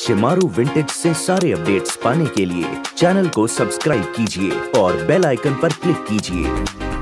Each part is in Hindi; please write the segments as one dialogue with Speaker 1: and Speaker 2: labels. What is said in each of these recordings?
Speaker 1: शिमारू विंटेज से सारे अपडेट्स पाने के लिए चैनल को सब्सक्राइब कीजिए और बेल आइकन पर क्लिक कीजिए।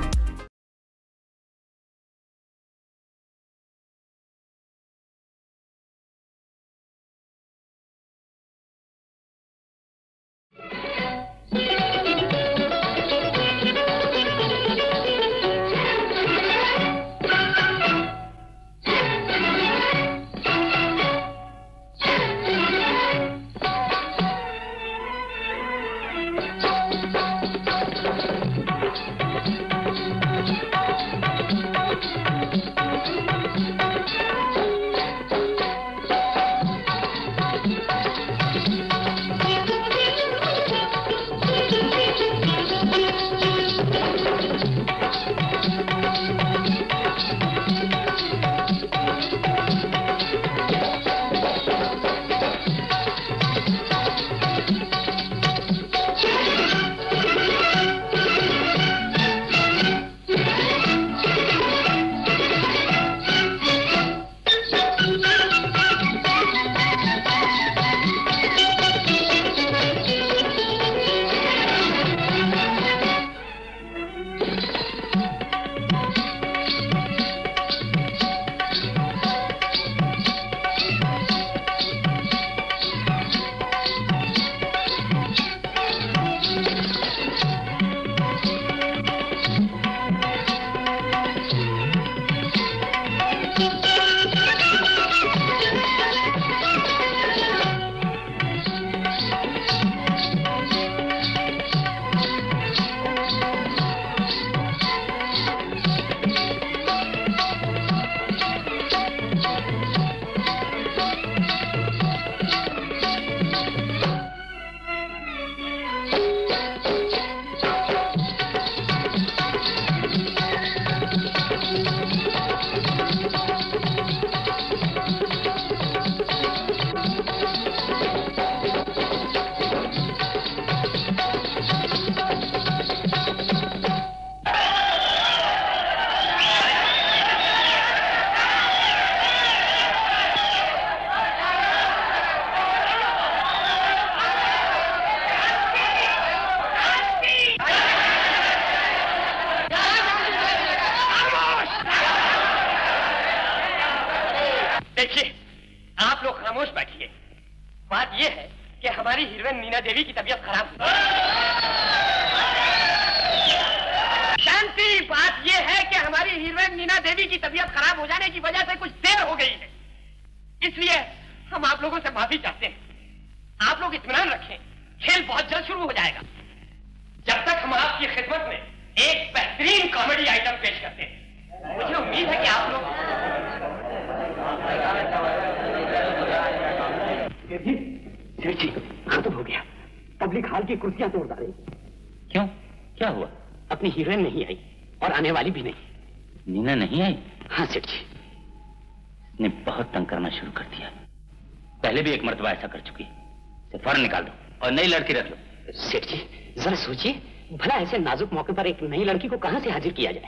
Speaker 2: नाजुक मौके पर एक नई लड़की को कहां से हाजिर किया जाए?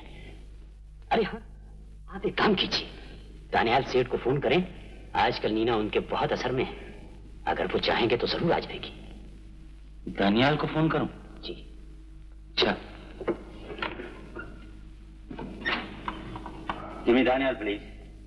Speaker 2: अरे हाँ, आप एक काम कीजिए, दानियाल सेठ को फोन करें। आजकल नीना उनके बहुत असर में है, अगर वो चाहेंगे तो जरूर आ जाएगी।
Speaker 3: दानियाल को फोन करूं?
Speaker 2: जी।
Speaker 3: अच्छा, जिमी दानियाल प्लीज।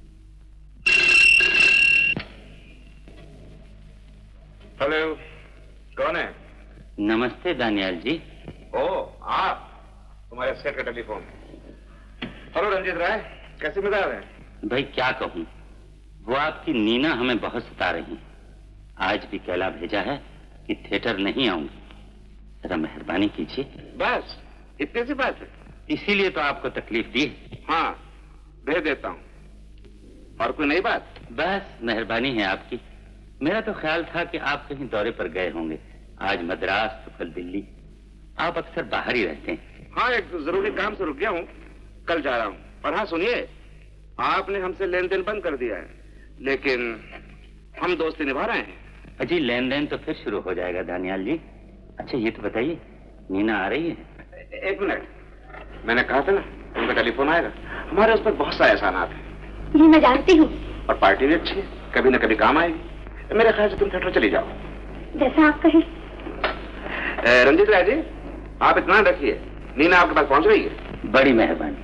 Speaker 4: हेलो, कौन है?
Speaker 3: नमस्ते दानियाल जी।
Speaker 4: ओ, आप? तुम्हारे सेठ का टेलीफोन। हेलो रंजीत राय, कैसे मिजाज है?
Speaker 3: भाई क्या कहूँ, वो आपकी नीना हमें बहुत सता रही हैं। आज भी कहला भेजा है कि थिएटर नहीं आऊंगी, जरा मेहरबानी कीजिए।
Speaker 4: बस इतनी सी बात है?
Speaker 3: इसीलिए तो आपको तकलीफ दी।
Speaker 4: हाँ, भेज देता हूँ। और कोई नई बात?
Speaker 3: बस मेहरबानी है आपकी। मेरा तो ख्याल था कि आप कहीं दौरे पर गए होंगे, आज मद्रास तो कल दिल्ली। आप अक्सर बाहर ही रहते हैं।
Speaker 4: हाँ, एक जरूरी काम से रुक गया हूँ, कल जा रहा हूँ। और हाँ सुनिए, आपने हमसे लेन देन बंद कर दिया है, लेकिन हम दोस्ती निभा रहे हैं।
Speaker 3: अजी लेन देन तो फिर शुरू हो जाएगा दानियाल जी। अच्छा ये तो बताइए, नीना आ रही है?
Speaker 4: एक मिनट, मैंने कहा था ना उनका टेलीफोन आएगा। हमारे उस पर बहुत सारे एहसानात हैं।
Speaker 5: ये मैं जानती हूँ।
Speaker 4: और पार्टी भी अच्छी है, कभी न कभी काम आएगी। मेरे ख्याल से तुम थिएटर चली जाओ।
Speaker 5: जैसा आप कहें।
Speaker 4: रंजीत राय जी, आप इत्मीनान रखिए, नीना आपके पास पहुंच रही है।
Speaker 3: बड़ी मेहरबानी।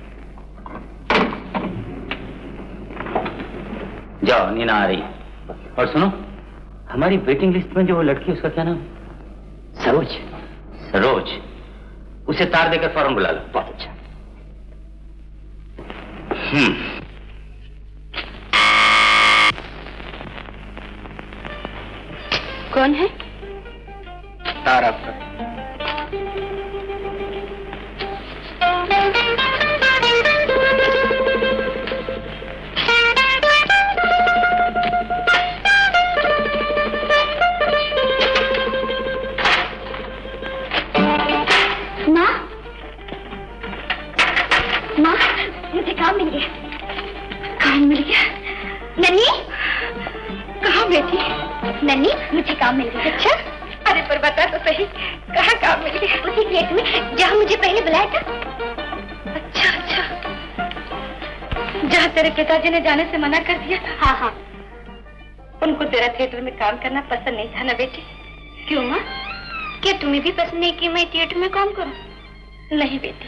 Speaker 3: जाओ, नीना आ रही है। और सुनो, हमारी वेटिंग लिस्ट में जो वो लड़की, उसका क्या नाम?
Speaker 2: सरोज।
Speaker 3: सरोज, उसे तार देकर फौरन बुला लो।
Speaker 2: बहुत अच्छा।
Speaker 5: कौन है?
Speaker 3: तार आपका।
Speaker 5: माँ, मुझे काम मिल गया। काम मिल गया? नन्नी, कहाँ बेटी? नन्नी, मुझे काम मिल गया। अच्छा? अरे पर बता तो सही, कहाँ काम मिल गया? उसी गेट में जहाँ मुझे पहले बुलाया था। अच्छा अच्छा, जहाँ तेरे पिताजी ने जाने से मना कर दिया। हाँ हाँ, उनको तेरा थिएटर में काम करना पसंद नहीं था ना बेटी? क्यों माँ, क्या तुम्हें भी पसंद नहीं कि मैं थिएटर में काम करूं? नहीं बेटी,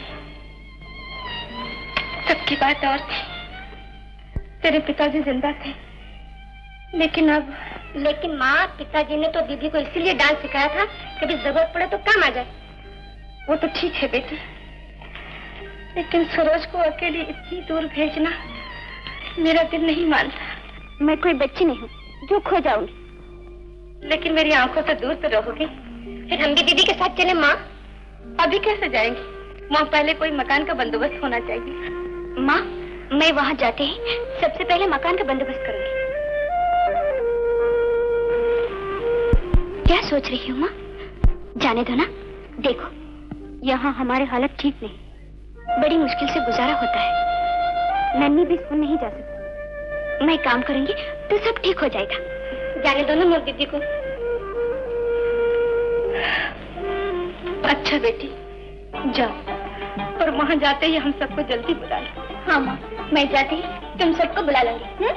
Speaker 5: सबकी बात और थी। तेरे पिताजी जिंदा थे, लेकिन अब। लेकिन माँ, पिताजी ने तो दीदी को इसीलिए डांस सिखाया था, कभी जरूरत पड़े तो काम आ जाए। वो तो ठीक है बेटी, लेकिन सरोज को अकेली इतनी दूर भेजना मेरा दिल नहीं मानता। मैं कोई बच्ची नहीं हूँ जो खो जाऊंगी। लेकिन मेरी आंखों से दूर तो रहोगी। फिर हम भी दीदी के साथ चले माँ। अभी कैसे जाएंगी माँ? पहले कोई मकान का बंदोबस्त होना चाहिए। माँ, मैं वहाँ जाते ही सबसे पहले मकान का बंदोबस्त करूंगी। क्या सोच रही हूँ माँ? जाने दो ना। देखो, यहाँ हमारे हालत ठीक नहीं, बड़ी मुश्किल से गुजारा होता है। नन्नी भी स्कूल नहीं जा सकती। मैं काम करूंगी तो सब ठीक हो जाएगा। जाने दो ना मोर दीदी को। अच्छा बेटी, जाओ, और वहाँ जाते ही हम सबको जल्दी बुला लो। हाँ माँ, मैं जाते ही तुम सबको बुला लूंगी।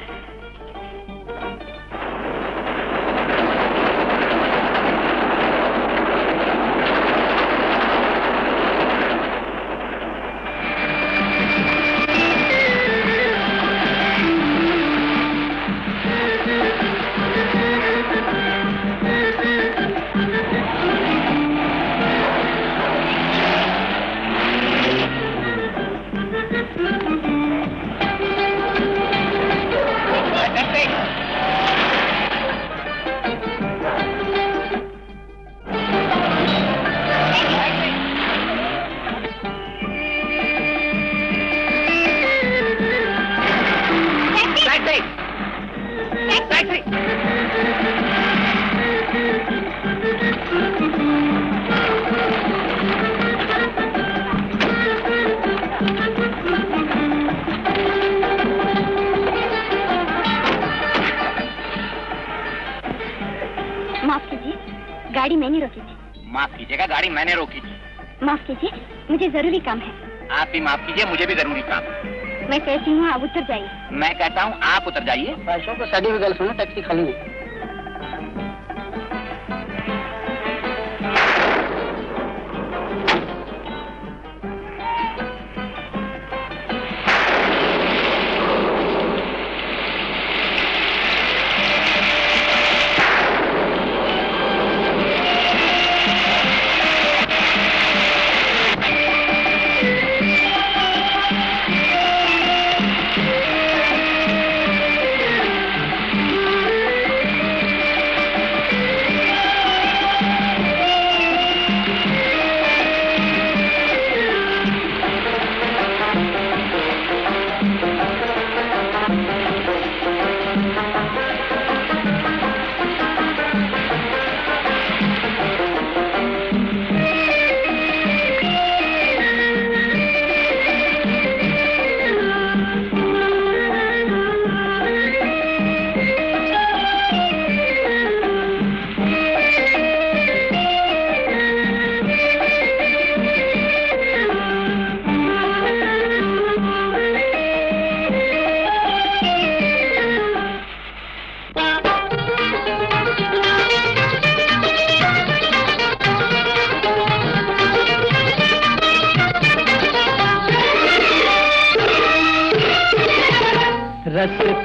Speaker 5: गाड़ी मैंने रोकी थी।
Speaker 3: माफ कीजिएगा, गाड़ी मैंने रोकी थी।
Speaker 5: माफ कीजिए, मुझे जरूरी काम है।
Speaker 3: आप भी माफ कीजिए, मुझे भी जरूरी काम है।
Speaker 5: मैं कहती हूँ आप उतर जाइए।
Speaker 3: मैं कहता हूँ आप उतर जाइए।
Speaker 2: पैसों को सदी भी गल सुनो, टैक्सी खाली है।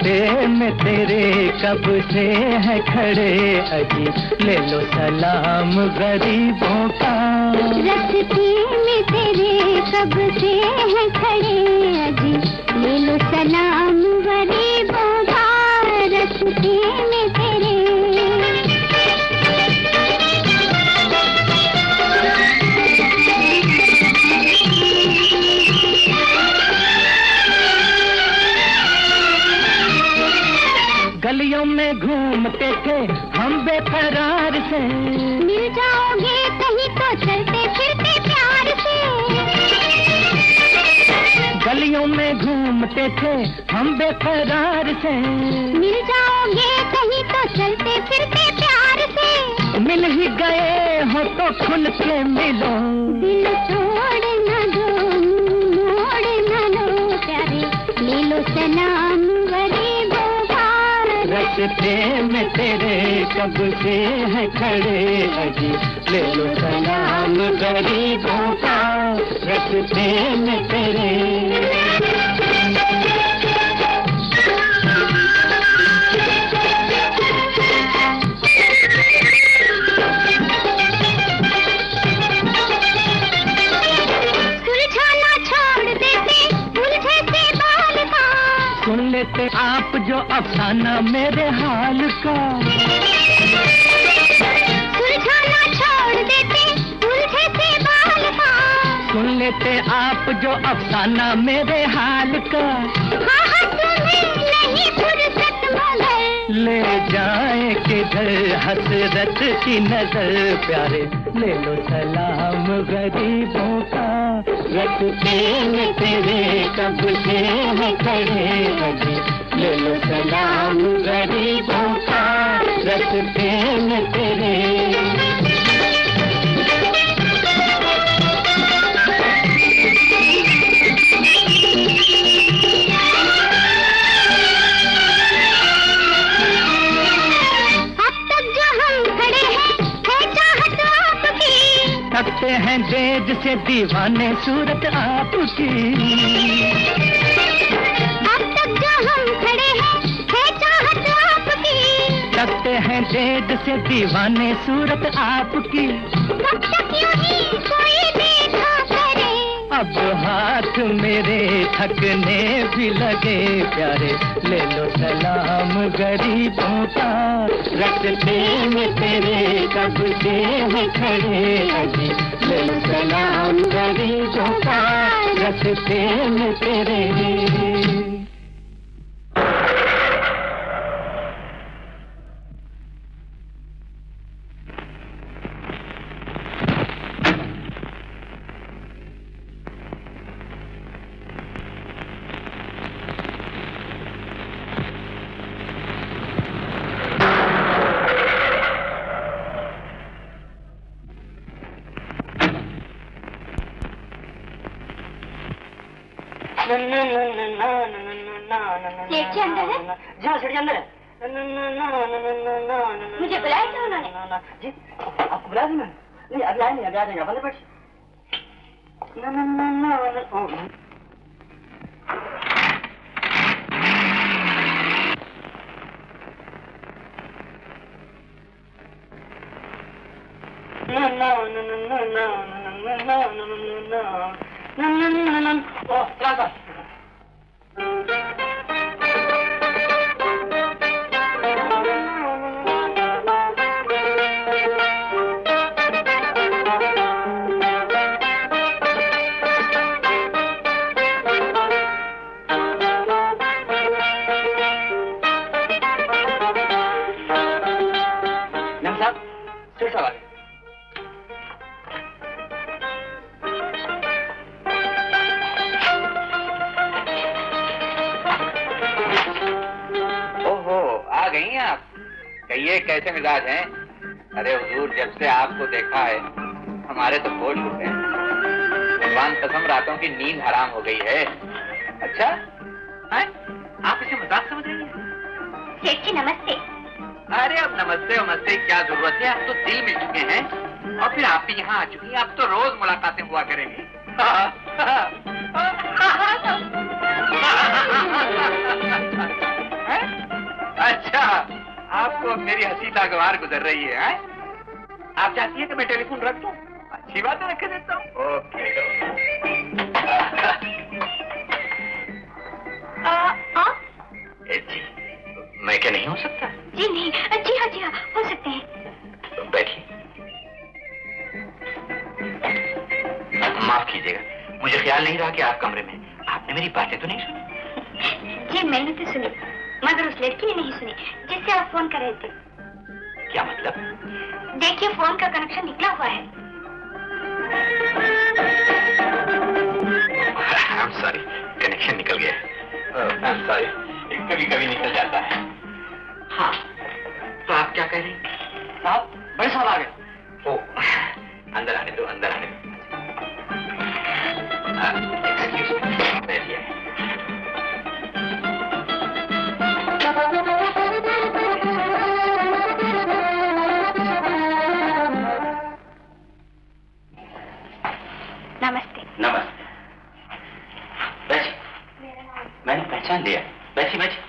Speaker 6: रास्ते में तेरे कब से है खड़े अजी, ले लो सलाम गरीबों का।
Speaker 5: रास्ते में तेरे कब से है खड़े अजी, ले लो सलाम गरीबों का। रास्ते में तेरे
Speaker 6: गलियों में घूमते थे हम बेकरार से,
Speaker 5: मिल जाओगे कहीं तो चलते फिरते प्यार से।
Speaker 6: गलियों में घूमते थे हम बेकरार से,
Speaker 5: मिल जाओगे कहीं तो चलते फिरते प्यार से।
Speaker 6: मिल ही गए हो तो खुल के मिलो,
Speaker 5: दिल तोड़ न दो मोड़ न लो प्यारे, ले लो सलाम गरीबों का।
Speaker 6: रास्ते में तेरे कब से है खड़े अजी, ले लो सलाम गरीबों का। रास्ते में तेरे
Speaker 5: सुलझाना छोड़ देते उलझे से बाल का,
Speaker 6: सुन लेते आप जो अफसाना मेरे हाल का।
Speaker 5: सुलझाना छोड़ देते उलझे से बाल का,
Speaker 6: सुन लेते आप जो अफसाना मेरे हाल का।
Speaker 5: हाँ हाँ तुम्हें नहीं फुर्सत मगर,
Speaker 6: ले जाए किधर हसरत की नजर प्यारे, ले लो सलाम गरीबों का। रास्ते में तेरे कब से है खड़े अजी, ले लो सलाम गरीबों का। रास्ते में तेरे थकते हैं देज से दीवाने सूरत आपकी।
Speaker 5: अब तक जो हम खड़े हैं है चाहत आपकी।
Speaker 6: थकते हैं देज से दीवाने सूरत आपकी।
Speaker 5: कब तक यूं ही कोई देखा करे,
Speaker 6: अब हाथ मेरे थकने भी लगे प्यारे, ले लो सलाम गरीबों का। रास्ते में तेरे कब से है खड़े अजी, ले लो सलाम गरीबों का। रास्ते में तेरे
Speaker 5: सेठ जी अंदर है?
Speaker 2: जहाँ सेठ जी अंदर है।
Speaker 5: मुझे बुलाया क्या उन्होंने?
Speaker 2: जी आपको बुला दी मैंने? नहीं अभी आए नहीं, अभी आ जाएंगे, आप अंदर बैठ।
Speaker 4: कैसे मिजाज हैं? अरे हुजूर, जब से आपको देखा है हमारे तो होश उड़ गए। भगवान कसम, रातों की नींद हराम हो गई है। अच्छा है? आप इसे मजाक समझ रही हैं?
Speaker 5: सेठ जी नमस्ते।
Speaker 4: अरे अब नमस्ते नमस्ते क्या जरूरत है, आप तो दिल मिल चुके हैं और फिर आप भी यहाँ आ चुकी हैं। अब तो रोज मुलाकातें हुआ करेंगी। है? अच्छा, आपको मेरी हंसी नागवार गुजर रही है? आप चाहती है कि मैं टेलीफोन रख दूं? अच्छी बात है, रख देता हूँ। ओके। जी, मैं क्या नहीं हो सकता?
Speaker 5: जी नहीं, जी हाँ, हो सकते हैं।
Speaker 4: बैठिए। माफ कीजिएगा, मुझे ख्याल नहीं रहा कि आप कमरे में। आपने मेरी बातें तो नहीं सुनी?
Speaker 5: जी मैंने तो सुनी, मगर उस लड़की ने नहीं सुनी जिससे आप फोन कर रहे थे।
Speaker 4: क्या मतलब?
Speaker 5: देखिए, फोन का कनेक्शन निकला हुआ है।
Speaker 4: I'm sorry, कनेक्शन निकल गया। I'm sorry, कभी कभी निकल जाता है। हाँ, तो आप क्या कह रही हैं? साहब, बड़े साहब आ गए। ओह, अंदर आने दो, अंदर आने दो। एक्सक्यूज मी, बैठिए।
Speaker 5: नमस्ते।
Speaker 3: नमस्ते। बैठिए। मैंने पहचान लिया। बैठिए बैठिए।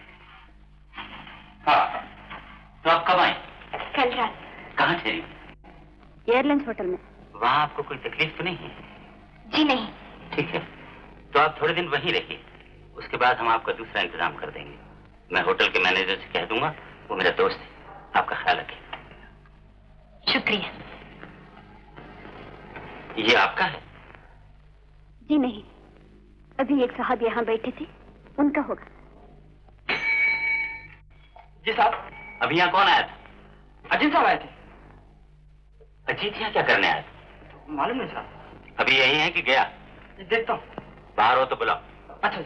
Speaker 3: हाँ, तो आप कब आए?
Speaker 5: कल रात।
Speaker 3: कहाँ ठहरी?
Speaker 5: एयरलाइंस होटल में।
Speaker 3: वहाँ आपको कोई तकलीफ तो नहीं है?
Speaker 5: जी नहीं।
Speaker 3: ठीक है, तो आप थोड़े दिन वहीं रहिए, उसके बाद हम आपका दूसरा इंतजाम कर देंगे। मैं होटल के मैनेजर से कह दूंगा, वो मेरा दोस्त है, आपका ख्याल रखिए।
Speaker 5: शुक्रिया।
Speaker 3: ये आपका है?
Speaker 5: जी नहीं, अभी एक साहब यहाँ बैठे थे, उनका होगा।
Speaker 3: जी साहब, अभी यहाँ कौन आया था?
Speaker 4: अजीत साहब आए थे।
Speaker 3: अजीत यहाँ क्या करने आया था?
Speaker 4: मालूम नहीं साहब।
Speaker 3: अभी यही है कि गया?
Speaker 4: देखता हूँ।
Speaker 3: बाहर हो तो बुलाओ।
Speaker 4: अच्छा।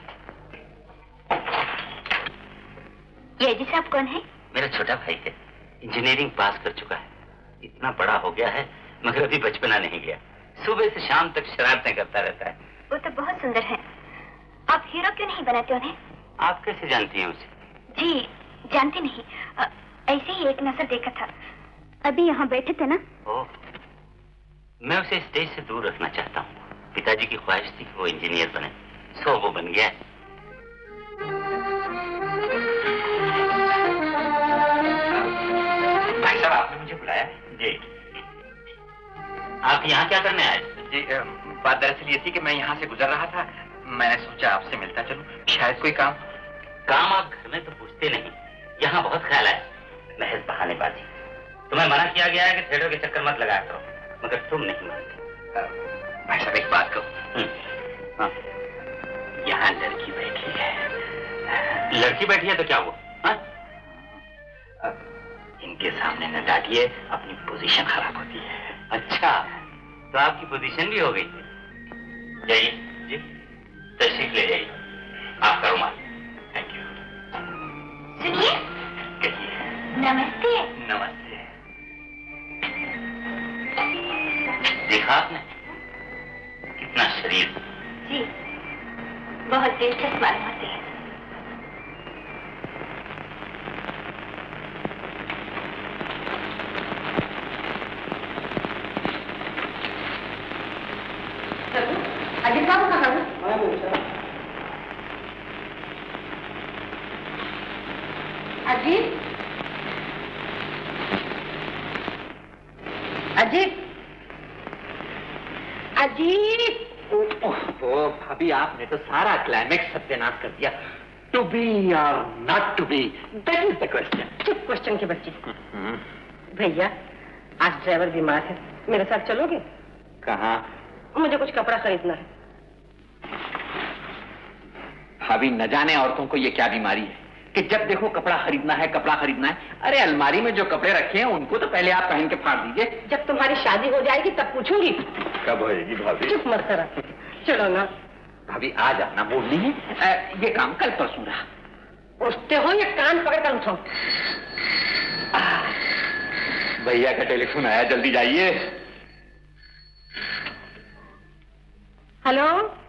Speaker 5: ये अजीत साहब कौन है?
Speaker 3: मेरा छोटा भाई है, इंजीनियरिंग पास कर चुका है, इतना बड़ा हो गया है मगर अभी बचपना नहीं गया। सुबह से शाम तक शरारतें करता रहता है।
Speaker 5: वो तो बहुत सुंदर है, आप हीरो क्यों नहीं बनाते उन्हें?
Speaker 3: आप कैसे जानती हैं उसे?
Speaker 5: जी जानती नहीं, ऐसे ही एक नजर देखा था, अभी यहाँ बैठे थे ना।
Speaker 3: ओह, मैं उसे स्टेज से दूर रखना चाहता हूँ। पिताजी की ख्वाहिश थी कि वो इंजीनियर बने, सो वो बन गया।
Speaker 4: भाई साहब, आपने मुझे बुलाया?
Speaker 3: जी। आप यहाँ क्या करने आए?
Speaker 4: जी, बात दरअसल ये थी कि मैं यहाँ से गुजर रहा था, मैंने सोचा आपसे मिलता चलूं, शायद कोई काम।
Speaker 3: काम आप घर में तो पूछते नहीं, यहाँ बहुत ख्याल है, महज बहानेबाजी। तुम्हें मना किया गया है कि थेड़ों के चक्कर मत लगाया करो, मगर तुम नहीं मानते।
Speaker 4: भाई साहब, एक बात कहूँ।
Speaker 3: हाँ। यहाँ लड़की बैठी है। लड़की बैठी है तो क्या हुआ? हाँ?
Speaker 4: इनके सामने न डांटिए, अपनी पोजीशन खराब होती है।
Speaker 3: अच्छा, तो आपकी पोजीशन भी हो गई। जाइए जी, तशरीफ ले जाइए। आपका रुमाल।
Speaker 4: Thank you.
Speaker 5: सुनिए।
Speaker 4: कहिए।
Speaker 5: नमस्ते।
Speaker 4: नमस्ते।
Speaker 3: देखा आपने कितना शरीर?
Speaker 5: जी, बहुत दिलचस्प मालूम होती है। अजीत बाबू कहाँ है? अजीत, अजीत, अजीत।
Speaker 4: ओह भाभी, आपने तो सारा क्लाइमेक्स सत्यानाश कर दिया। टू बी और not to be, that is the question.
Speaker 7: चुप, क्वेश्चन के बच्चे। भैया, आज ड्राइवर बीमार है, मेरे साथ चलोगे?
Speaker 4: कहाँ?
Speaker 7: मुझे कुछ कपड़ा खरीदना है।
Speaker 4: भाभी, न जाने औरतों को ये क्या बीमारी है कि जब देखो कपड़ा खरीदना है, कपड़ा खरीदना है। अरे अलमारी में जो कपड़े रखे हैं उनको तो पहले आप पहन के फाड़ दीजिए।
Speaker 7: जब तुम्हारी शादी हो जाएगी तब पूछूंगी।
Speaker 4: कब होएगी भाभी?
Speaker 7: चुप मत करा, चलो ना।
Speaker 4: भाभी, आज अपना मूड नहीं है, ये काम कल परसों रहा।
Speaker 7: उठते हो या कान पकड़ कर उठो?
Speaker 4: भैया का टेलीफोन आया, जल्दी जाइए।
Speaker 7: हेलो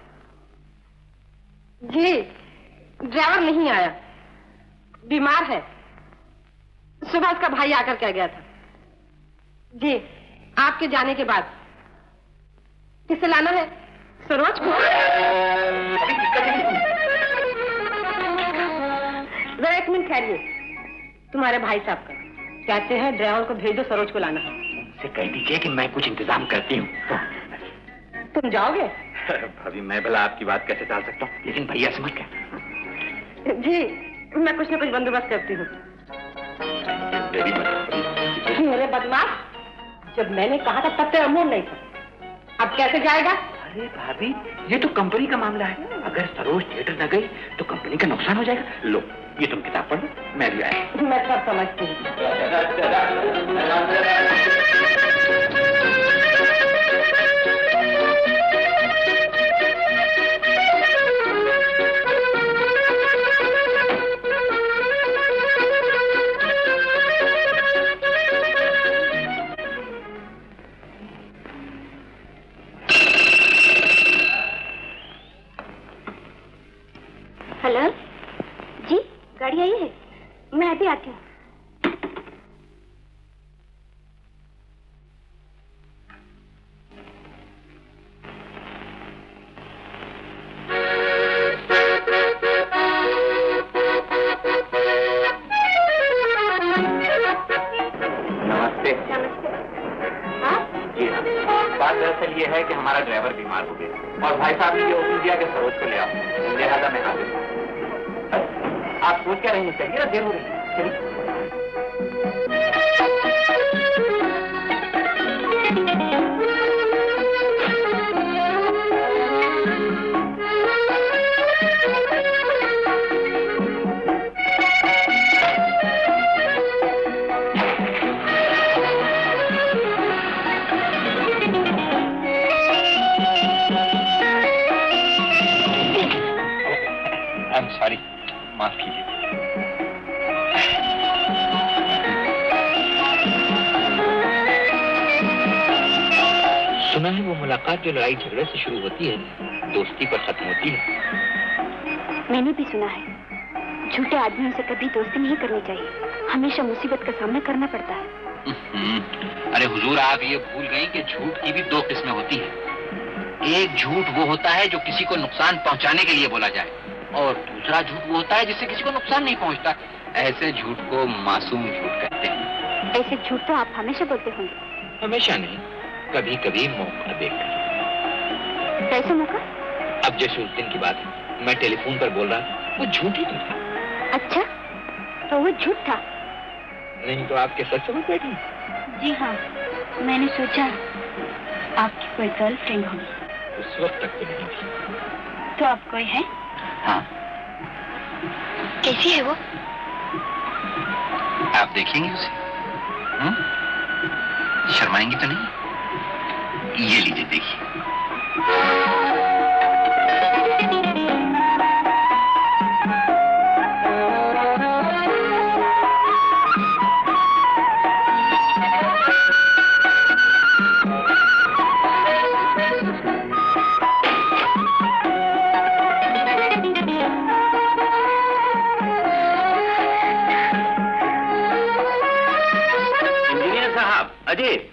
Speaker 7: जी, ड्राइवर नहीं आया, बीमार है। सुबह उसका भाई आकर कह गया था। जी, आपके जाने के बाद। किसे लाना है? सरोज को? जरा खैर ये तुम्हारे भाई साहब का कहते हैं ड्राइवर को भेज दो, सरोज को लाना।
Speaker 2: उनसे कह दीजिए कि मैं कुछ इंतजाम करती हूँ।
Speaker 7: तुम जाओगे?
Speaker 2: भाभी मैं भला आपकी बात कैसे टाल सकता हूँ, लेकिन भैया समझ गए।
Speaker 7: जी मैं कुछ न कुछ बंदोबस्त करती हूँ। मेरे बदमाश, जब मैंने कहा था तब तेरा मूड नहीं था, अब कैसे जाएगा?
Speaker 2: अरे भाभी ये तो कंपनी का मामला है, अगर सरोज थिएटर न गई तो कंपनी का नुकसान हो जाएगा। लो ये तुम किताब पढ़ लो, मैं भी आया।
Speaker 7: मैं सब समझती हूँ।
Speaker 5: हेलो जी, गाड़ी आई है, मैं अभी आती हूँ।
Speaker 4: नमस्ते।
Speaker 5: नमस्ते। हाँ
Speaker 4: जी हाँ, बात दरअसल ये है कि हमारा ड्राइवर बीमार हो गया और भाई साहब ने ये हुक्म दिया कि सरोज को ले आओ, लिहाजा मैं हाजिर हूँ। आप सोच क्या रही हैं? चलिए ना, देर हो रही है। चलिए। सॉरी, माफ कीजिए।
Speaker 2: सुना है वो मुलाकात जो लड़ाई झगड़े से शुरू होती है, दोस्ती पर खत्म होती है।
Speaker 5: मैंने भी सुना है, झूठे आदमियों से कभी दोस्ती नहीं करनी चाहिए, हमेशा मुसीबत का सामना करना पड़ता है।
Speaker 4: अरे हुजूर, आप ये भूल गई कि झूठ की भी दो किस्में होती है। एक झूठ वो होता है जो किसी को नुकसान पहुंचाने के लिए बोला जाए, और दूसरा झूठ वो होता है जिससे किसी को नुकसान नहीं पहुंचता। ऐसे झूठ को मासूम झूठ कहते हैं।
Speaker 5: ऐसे झूठ तो आप हमेशा बोलते होंगे।
Speaker 2: हमेशा नहीं, कभी कभी मौका देखकर।
Speaker 5: कैसे मौका?
Speaker 2: अब जैसे उस दिन की बात है, मैं टेलीफोन पर बोल रहा, वो झूठ ही तो था।
Speaker 5: अच्छा, तो वो झूठ था?
Speaker 2: नहीं तो आपके सच समझ बैठी?
Speaker 5: जी हाँ, मैंने सोचा आपकी कोई गर्लफ्रेंड होगी।
Speaker 2: उस वक्त तक तो नहीं थी।
Speaker 5: तो अब कोई है?
Speaker 4: हाँ।
Speaker 5: कैसी है वो?
Speaker 4: आप देखेंगे उसे? शर्माएंगी तो नहीं? ये लीजिए, देखिए।
Speaker 2: अजीत।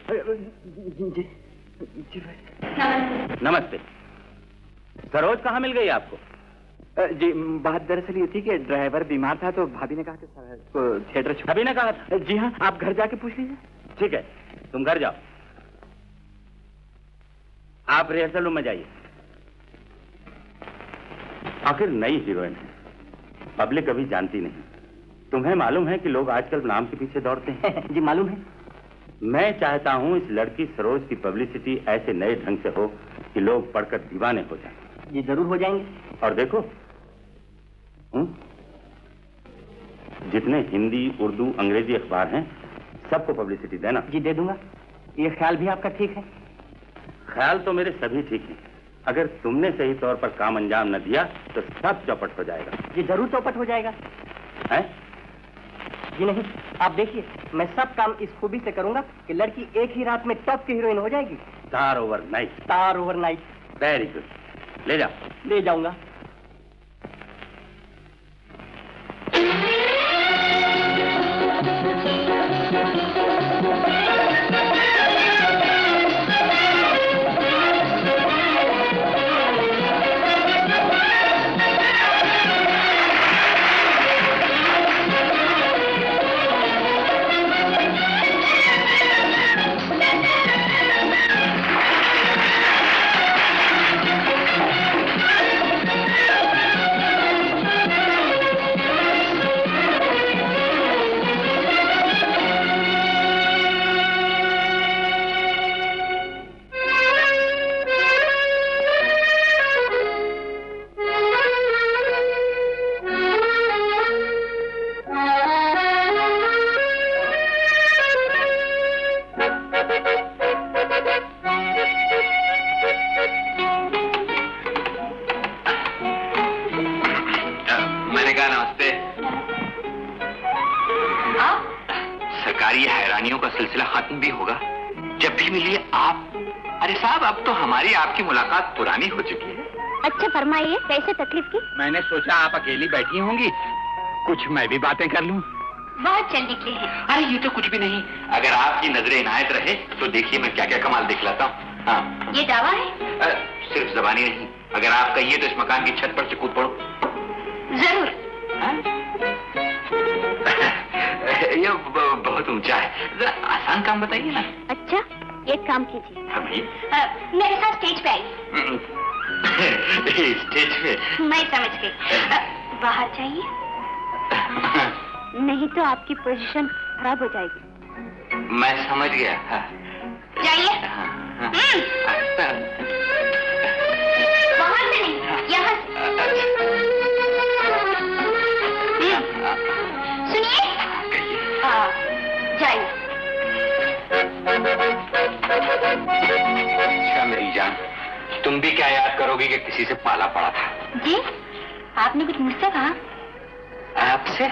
Speaker 2: नमस्ते। सरोज कहाँ मिल गई आपको?
Speaker 8: जी बात दरअसल ये थी कि ड्राइवर बीमार था तो भाभी ने कहा कि थिएटर छोड़।
Speaker 2: भाभी ने कहा था?
Speaker 8: जी हाँ, आप घर जाके पूछ लीजिए।
Speaker 2: ठीक है, तुम घर जाओ, आप रिहर्सल रूम में जाइए। आखिर नई हीरोइन है, पब्लिक अभी जानती नहीं। तुम्हें मालूम है कि लोग आजकल नाम के पीछे दौड़ते हैं?
Speaker 8: जी मालूम है।
Speaker 2: मैं चाहता हूं इस लड़की सरोज की पब्लिसिटी ऐसे नए ढंग से हो कि लोग पढ़कर दीवाने हो जाएं।
Speaker 8: जी जरूर हो जाएंगे।
Speaker 2: और देखो, जितने हिंदी, उर्दू, अंग्रेजी अखबार हैं, सबको पब्लिसिटी देना।
Speaker 8: जी दे दूंगा। ये ख्याल भी आपका ठीक है?
Speaker 2: ख्याल तो मेरे सभी ठीक हैं। अगर तुमने सही तौर पर काम अंजाम न दिया तो सब चौपट हो जाएगा।
Speaker 8: जी जरूर चौपट हो जाएगा।
Speaker 2: है?
Speaker 8: जी नहीं, आप देखिए, मैं सब काम इस खूबी से करूंगा कि लड़की एक ही रात में टॉप की हीरोइन हो जाएगी।
Speaker 2: Star overnight.
Speaker 8: Star overnight.
Speaker 2: Very good, ले जाओ।
Speaker 8: ले जाऊंगा।
Speaker 4: सरकारी हैरानियों का सिलसिला खत्म भी होगा। जब भी मिलिए आप। अरे साहब, अब तो हमारी आपकी मुलाकात पुरानी हो चुकी है।
Speaker 5: अच्छा फरमाइए, कैसे तकलीफ की?
Speaker 4: मैंने सोचा आप अकेली बैठी होंगी, कुछ मैं भी बातें कर लूं।
Speaker 5: बहुत चल निकले हैं।
Speaker 4: अरे ये तो कुछ भी नहीं, अगर आपकी नजरें इनायत रहे तो देखिए मैं क्या क्या कमाल दिखलाता हूँ। हाँ,
Speaker 5: ये दावा है?
Speaker 4: सिर्फ जबानी नहीं, अगर आप कहिए तो इस मकान की छत पर से कूद पड़ो।
Speaker 5: जरूर।
Speaker 4: ये बहुत ऊंचा है, जरा आसान काम बताइए ना।
Speaker 5: अच्छा, एक काम कीजिए।
Speaker 4: हाँ भाई।
Speaker 5: मेरे साथ स्टेज पे आइए।
Speaker 4: स्टेज पे? मैं
Speaker 5: समझ गई। बाहर जाइए, नहीं तो आपकी पोजीशन खराब हो जाएगी।
Speaker 4: मैं समझ गया।
Speaker 5: जाइए। बाहर से नहीं, यहाँ सुनिए। जाइए।
Speaker 4: अच्छा मेरी जान, तुम भी क्या याद करोगी कि किसी से पाला पड़ा था?
Speaker 5: जी, आपने कुछ मुझसे कहा?
Speaker 4: आपसे?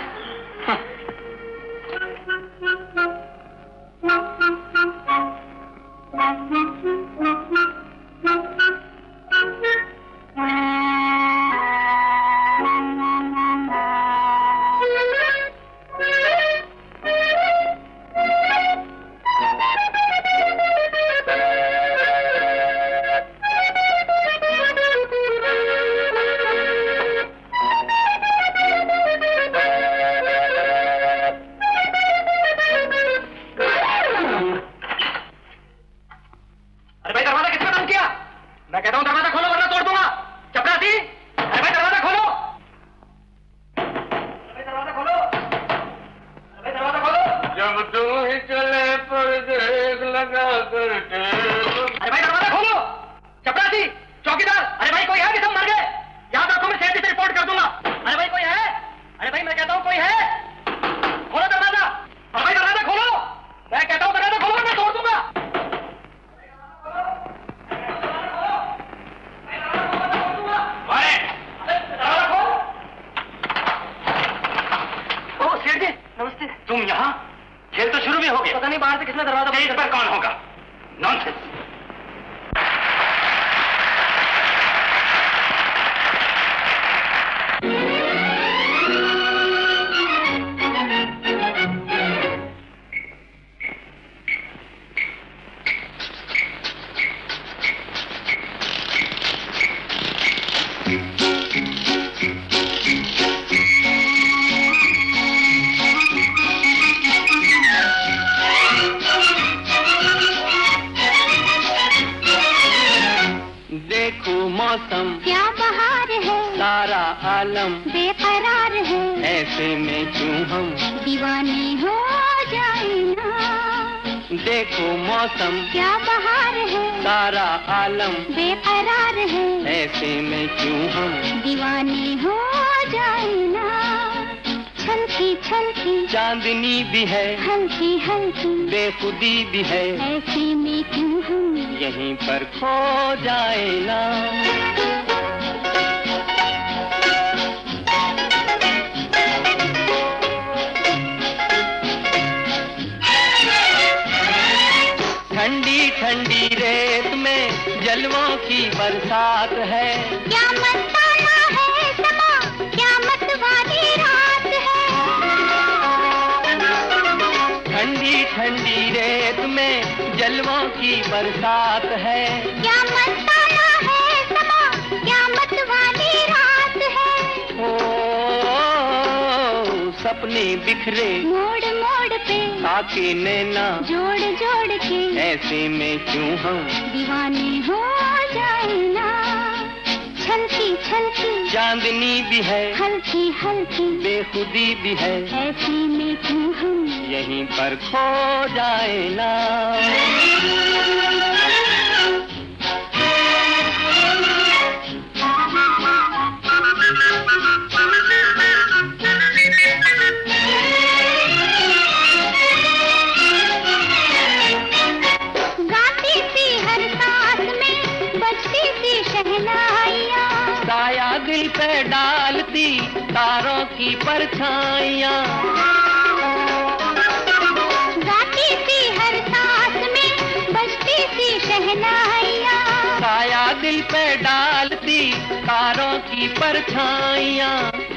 Speaker 6: दिल पे डालती तारों की परछाइयाँ,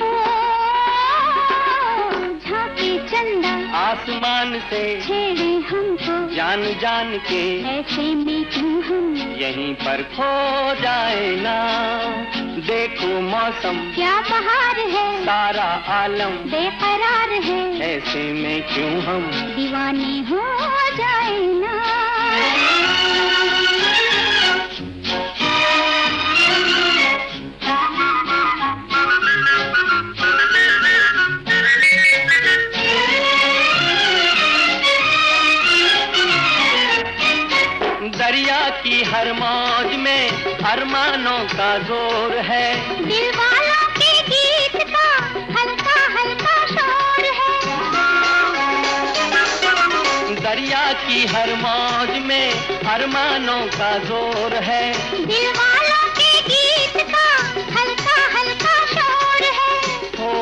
Speaker 5: झांकी चंदा
Speaker 6: आसमान से
Speaker 5: छेड़े हमको
Speaker 6: जान जान के,
Speaker 5: ऐसे में क्यों हम
Speaker 6: यहीं पर खो जाए ना। देखो मौसम
Speaker 5: क्या बहार है,
Speaker 6: सारा आलम
Speaker 5: बेकरार है,
Speaker 6: ऐसे में क्यों हम
Speaker 5: दीवाने हो जाए ना।
Speaker 6: दरिया की हर मौज में अरमानों का जोर है,
Speaker 5: दिल वालों के गीत का हल्का हल्का शोर है।
Speaker 6: दरिया की हर मौज में अरमानों का जोर है,
Speaker 5: दिल वालों के गीत का हल्का हल्का शोर है।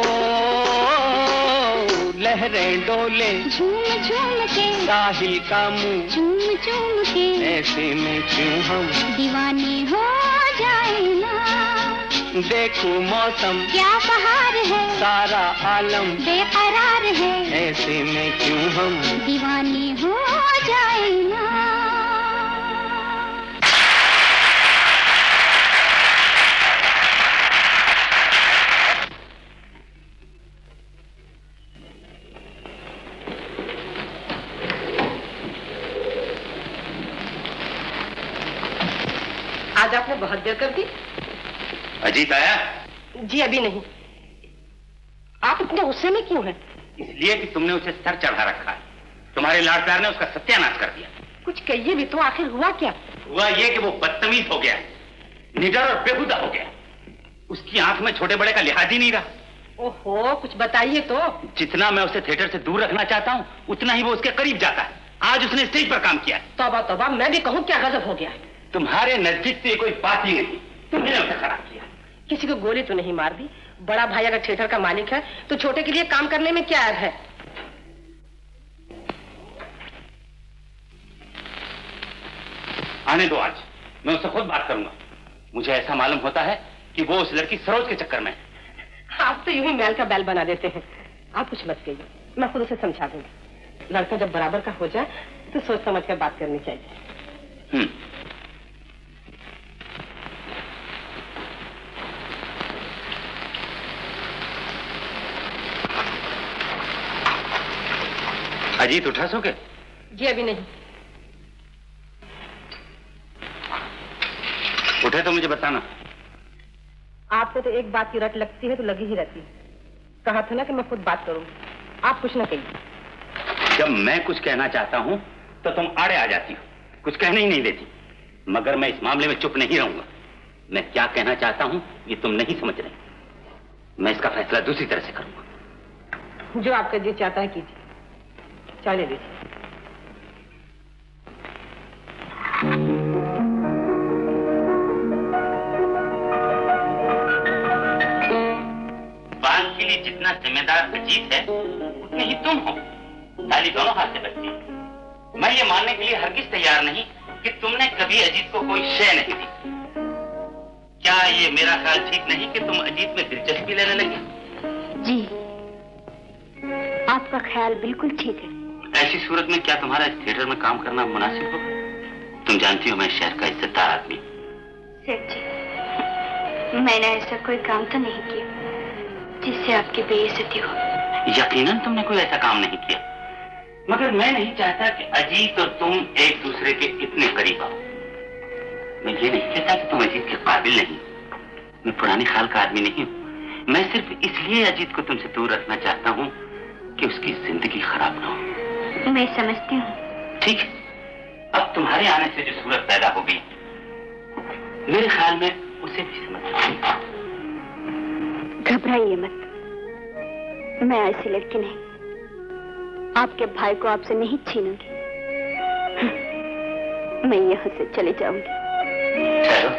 Speaker 6: ओ लहरें डोले
Speaker 5: झूम झूम के,
Speaker 6: साहिल का मुंह
Speaker 5: झूम झूम के,
Speaker 6: ऐसे में क्यों हम
Speaker 5: दीवाने हो जाए ना।
Speaker 6: देखो मौसम
Speaker 5: क्या बहार है,
Speaker 6: सारा आलम
Speaker 5: बेकरार है,
Speaker 6: ऐसे में क्यों हम
Speaker 5: दीवाने हो जाए ना।
Speaker 7: आज आपने बहुत देर कर दी।
Speaker 3: अजीत आया?
Speaker 7: जी अभी नहीं। आप इतने गुस्से में क्यों हैं?
Speaker 3: इसलिए कि तुमने उसे सर चढ़ा रखा है। तुम्हारे लाड़ प्यार ने उसका सत्यानाश कर दिया।
Speaker 7: कुछ कहिए भी तो, आखिर हुआ क्या?
Speaker 3: हुआ ये कि वो बदतमीज हो गया, निडर और बेहुदा हो गया। उसकी आंख में छोटे बड़े का लिहाज ही नहीं रहा।
Speaker 7: ओहो, कुछ बताइए तो।
Speaker 3: जितना मैं उसे थिएटर से दूर रखना चाहता हूँ, उतना ही वो उसके करीब जाता है। आज उसने स्टेज पर काम किया।
Speaker 7: तौबा तौबा, मैं भी कहूँ क्या गजब हो गया।
Speaker 3: तुम्हारे नजदीक से कोई बात ही नहीं, तुमने उसे खराब किया।
Speaker 7: किसी को गोली तो नहीं मार दी। बड़ा भाई अगर थिएटर का मालिक है तो छोटे के लिए काम करने में क्या है?
Speaker 3: आने दो, आज मैं उससे खुद बात करूंगा। मुझे ऐसा मालूम होता है कि वो उस लड़की सरोज के चक्कर में है।
Speaker 7: आप तो यूं ही मैल का बैल बना देते हैं। आप कुछ मत कहिए, मैं खुद उसे समझा दूंगी। लड़का जब बराबर का हो जाए तो सोच समझ कर बात करनी चाहिए।
Speaker 3: अजीत, उठा सोगे?
Speaker 7: जी अभी नहीं।
Speaker 3: उठे तो मुझे बताना।
Speaker 7: आपको तो एक बात की रट लगती है तो लगी ही रहती है। कहा था ना कि मैं खुद बात करूंगी। आप कुछ ना कहिए।
Speaker 3: जब मैं कुछ कहना चाहता हूं तो तुम आड़े आ जाती हो, कुछ कहने ही नहीं देती। मगर मैं इस मामले में चुप नहीं रहूंगा। मैं क्या कहना चाहता हूं ये तुम नहीं समझ रहे। मैं इसका फैसला दूसरी तरह से करूंगा।
Speaker 7: जो आपका जी चाहता है कीजिए। चले दीजिए।
Speaker 3: बांध के लिए जितना जिम्मेदार अजीत है उतने ही तुम हो। ताली दोनों हाथ से बचती है। मैं ये मानने के लिए हरगिज तैयार नहीं कि तुमने कभी अजीत को कोई शय नहीं दी। क्या ये मेरा ख्याल ठीक नहीं कि तुम अजीत में दिलचस्पी लेने लगे?
Speaker 5: जी, आपका ख्याल बिल्कुल ठीक है।
Speaker 3: ऐसी सूरत में क्या तुम्हारा इस थिएटर में काम करना मुनासिब होगा? तुम जानती हो मैं शहर का इज्जतदार आदमी।
Speaker 5: सेठ जी, मैंने ऐसा कोई काम तो नहीं किया जिससे आपकी बेइज्जती हो।
Speaker 3: यकीनन तुमने कोई ऐसा काम नहीं किया, मगर मैं नहीं चाहता कि अजीत और तुम एक दूसरे के इतने करीब आओ। मैं ये नहीं कहता कि तुम अजीत के काबिल नहीं। मैं पुराने ख्याल का आदमी नहीं हूं। मैं सिर्फ इसलिए अजीत को तुमसे दूर रखना चाहता हूं कि उसकी जिंदगी खराब ना हो।
Speaker 5: मैं समझती हूँ।
Speaker 3: ठीक है, अब तुम्हारे आने से जो सूरत पैदा होगी मेरे ख्याल में उसे भी समझ सकती।
Speaker 5: घबराइए मत, मैं ऐसी लड़की नहीं। आपके भाई को आपसे नहीं छीनूंगी। मैं यहाँ से चली जाऊंगी।
Speaker 3: चलो,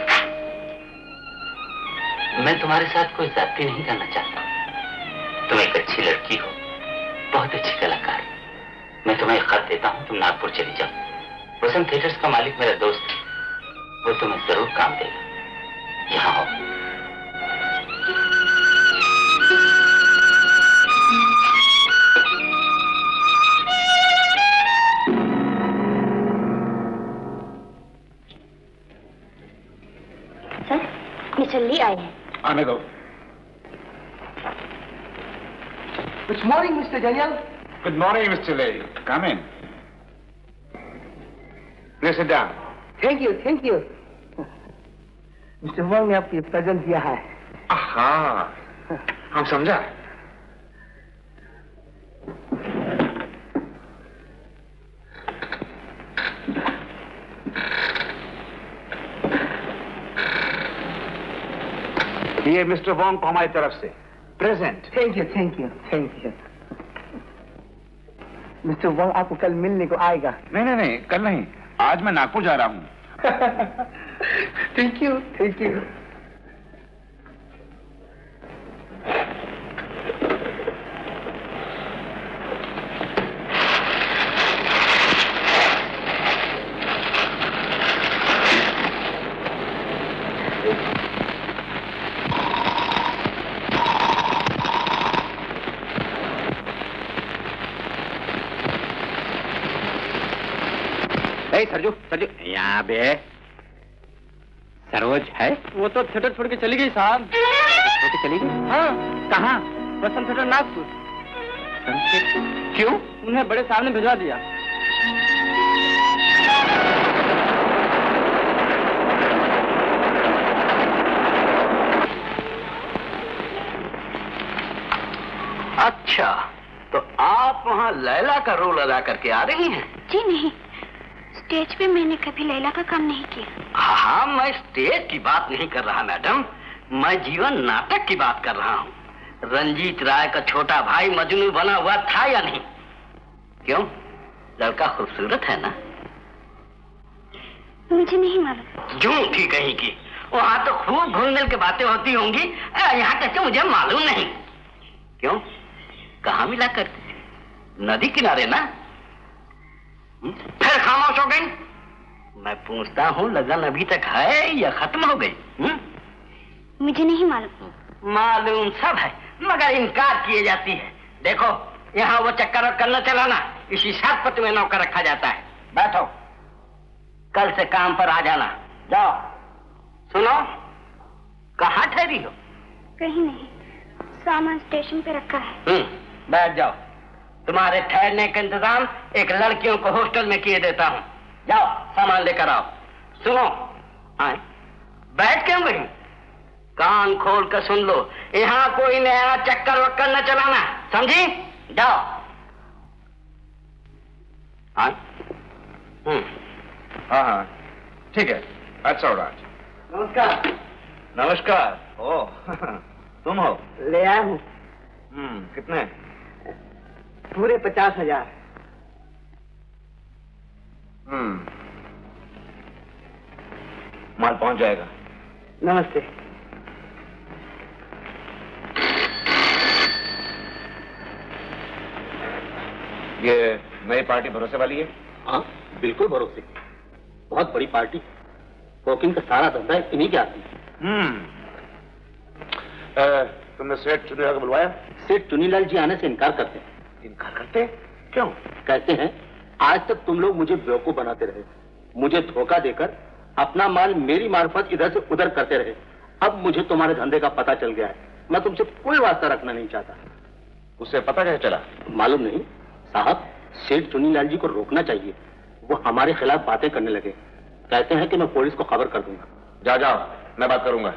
Speaker 3: मैं तुम्हारे साथ कोई ज्यादती नहीं करना चाहता। तुम एक अच्छी लड़की हो, बहुत अच्छी कलाकार। मैं तुम्हें एक खत देता हूँ, तुम नागपुर चली जाओ। वसंत थिएटर्स का मालिक मेरा दोस्त है, वो तुम्हें जरूर काम देगा। यहाँ आओ।
Speaker 5: सर, मिस्टर ली आए हैं।
Speaker 9: आने दो।
Speaker 8: Good morning, Mr. Daniel.
Speaker 9: Good morning, Mr. Lee. Come in. Please sit down.
Speaker 8: Thank you, thank you. Mr. Wong ने आपकी प्रेजेंट दिया है।
Speaker 9: हाँ, हम समझा। ये मिस्टर वोंग को हमारी तरफ से present.
Speaker 8: Thank you, thank you, thank you. Mister Wong आपको कल मिलने को आएगा।
Speaker 9: नहीं, कल नहीं, आज मैं नागपुर जा रहा हूँ।
Speaker 8: Thank you, thank you.
Speaker 4: Sarju यहाँ बे सरोज है?
Speaker 8: वो तो थिएटर छोड़ के चली गई साहब।
Speaker 4: छोड़ के चली गई?
Speaker 8: हाँ।
Speaker 4: कहाँ?
Speaker 8: बसंत थिएटर नागपुर।
Speaker 4: क्यों?
Speaker 8: उन्हें बड़े साहब ने भिजवा दिया।
Speaker 4: अच्छा, तो आप वहाँ लैला का रोल अदा करके आ रही हैं?
Speaker 5: जी नहीं, स्टेज पे मैंने कभी लैला का काम नहीं किया।
Speaker 4: हाँ, मैं स्टेज की बात नहीं कर रहा मैडम, मैं जीवन नाटक की बात कर रहा हूँ। रंजीत राय का छोटा भाई मजनू बना हुआ था या नहीं? क्यों, लड़का खूबसूरत है ना?
Speaker 5: मुझे नहीं मालूम।
Speaker 4: झूठी कहीं की, वहाँ तो खूब घुल मिल के बातें होती होंगी, यहाँ कैसे मुझे मालूम नहीं। क्यों, कहाँ मिला करते? नदी किनारे ना? फिर खामोश हो गई? मैं पूछता हूँ, लगन अभी तक है या खत्म हो गई?
Speaker 5: मुझे नहीं मालूम।
Speaker 4: मालूम सब है, मगर इनकार किए जाती है। देखो, यहाँ वो चक्कर वक्कर न चलाना, इसी शर्त पर तुम्हें नौकर रखा जाता है। बैठो, कल से काम पर आ जाना। जाओ। सुनो, कहाँ ठहरी हो?
Speaker 5: कहीं नहीं, सामान स्टेशन पे रखा है।
Speaker 4: बैठ जाओ, तुम्हारे ठहरने का इंतजाम एक लड़कियों को हॉस्टल में किए देता हूँ। जाओ, सामान लेकर आओ। सुनो, आए, बैठ क्यों गई? कान खोल कर सुन लो, यहाँ कोई नया चक्कर वक्कर न चलाना, समझी? जाओ। आए?
Speaker 9: हाँ, ठीक है। अच्छा हो राज।
Speaker 8: नमस्कार।
Speaker 9: नमस्कार। ओ, तुम हो?
Speaker 8: ले आया हूँ।
Speaker 9: कितने?
Speaker 8: पूरे 50,000।
Speaker 9: माल पहुंच जाएगा।
Speaker 8: नमस्ते।
Speaker 9: ये नई पार्टी भरोसे वाली है?
Speaker 3: हाँ, बिल्कुल भरोसे की। बहुत बड़ी पार्टी, वॉकिंग का सारा धंधा इन्हीं के आती है।
Speaker 9: तुमने सेठ चुनीलाल को बुलवाया?
Speaker 3: सेठ चुनीलाल जी आने से इनकार करते हैं।
Speaker 9: इनकार करते? क्यों?
Speaker 3: कहते हैं, आज तक तुम लोग मुझे बेवकूफ बनाते रहे, मुझे धोखा देकर अपना माल मेरी मार्फत इधर से उधर करते रहे। अब मुझे तुम्हारे धंधे का पता चल गया है, मैं तुमसे कोई वास्ता रखना नहीं चाहता।
Speaker 9: उसे पता कैसे चला?
Speaker 3: मालूम नहीं साहब, सेठ चुनीलाल जी को रोकना चाहिए, वो हमारे खिलाफ बातें करने लगे। कहते हैं कि मैं पुलिस को खबर कर दूंगा।
Speaker 9: जाओ, मैं बात करूंगा।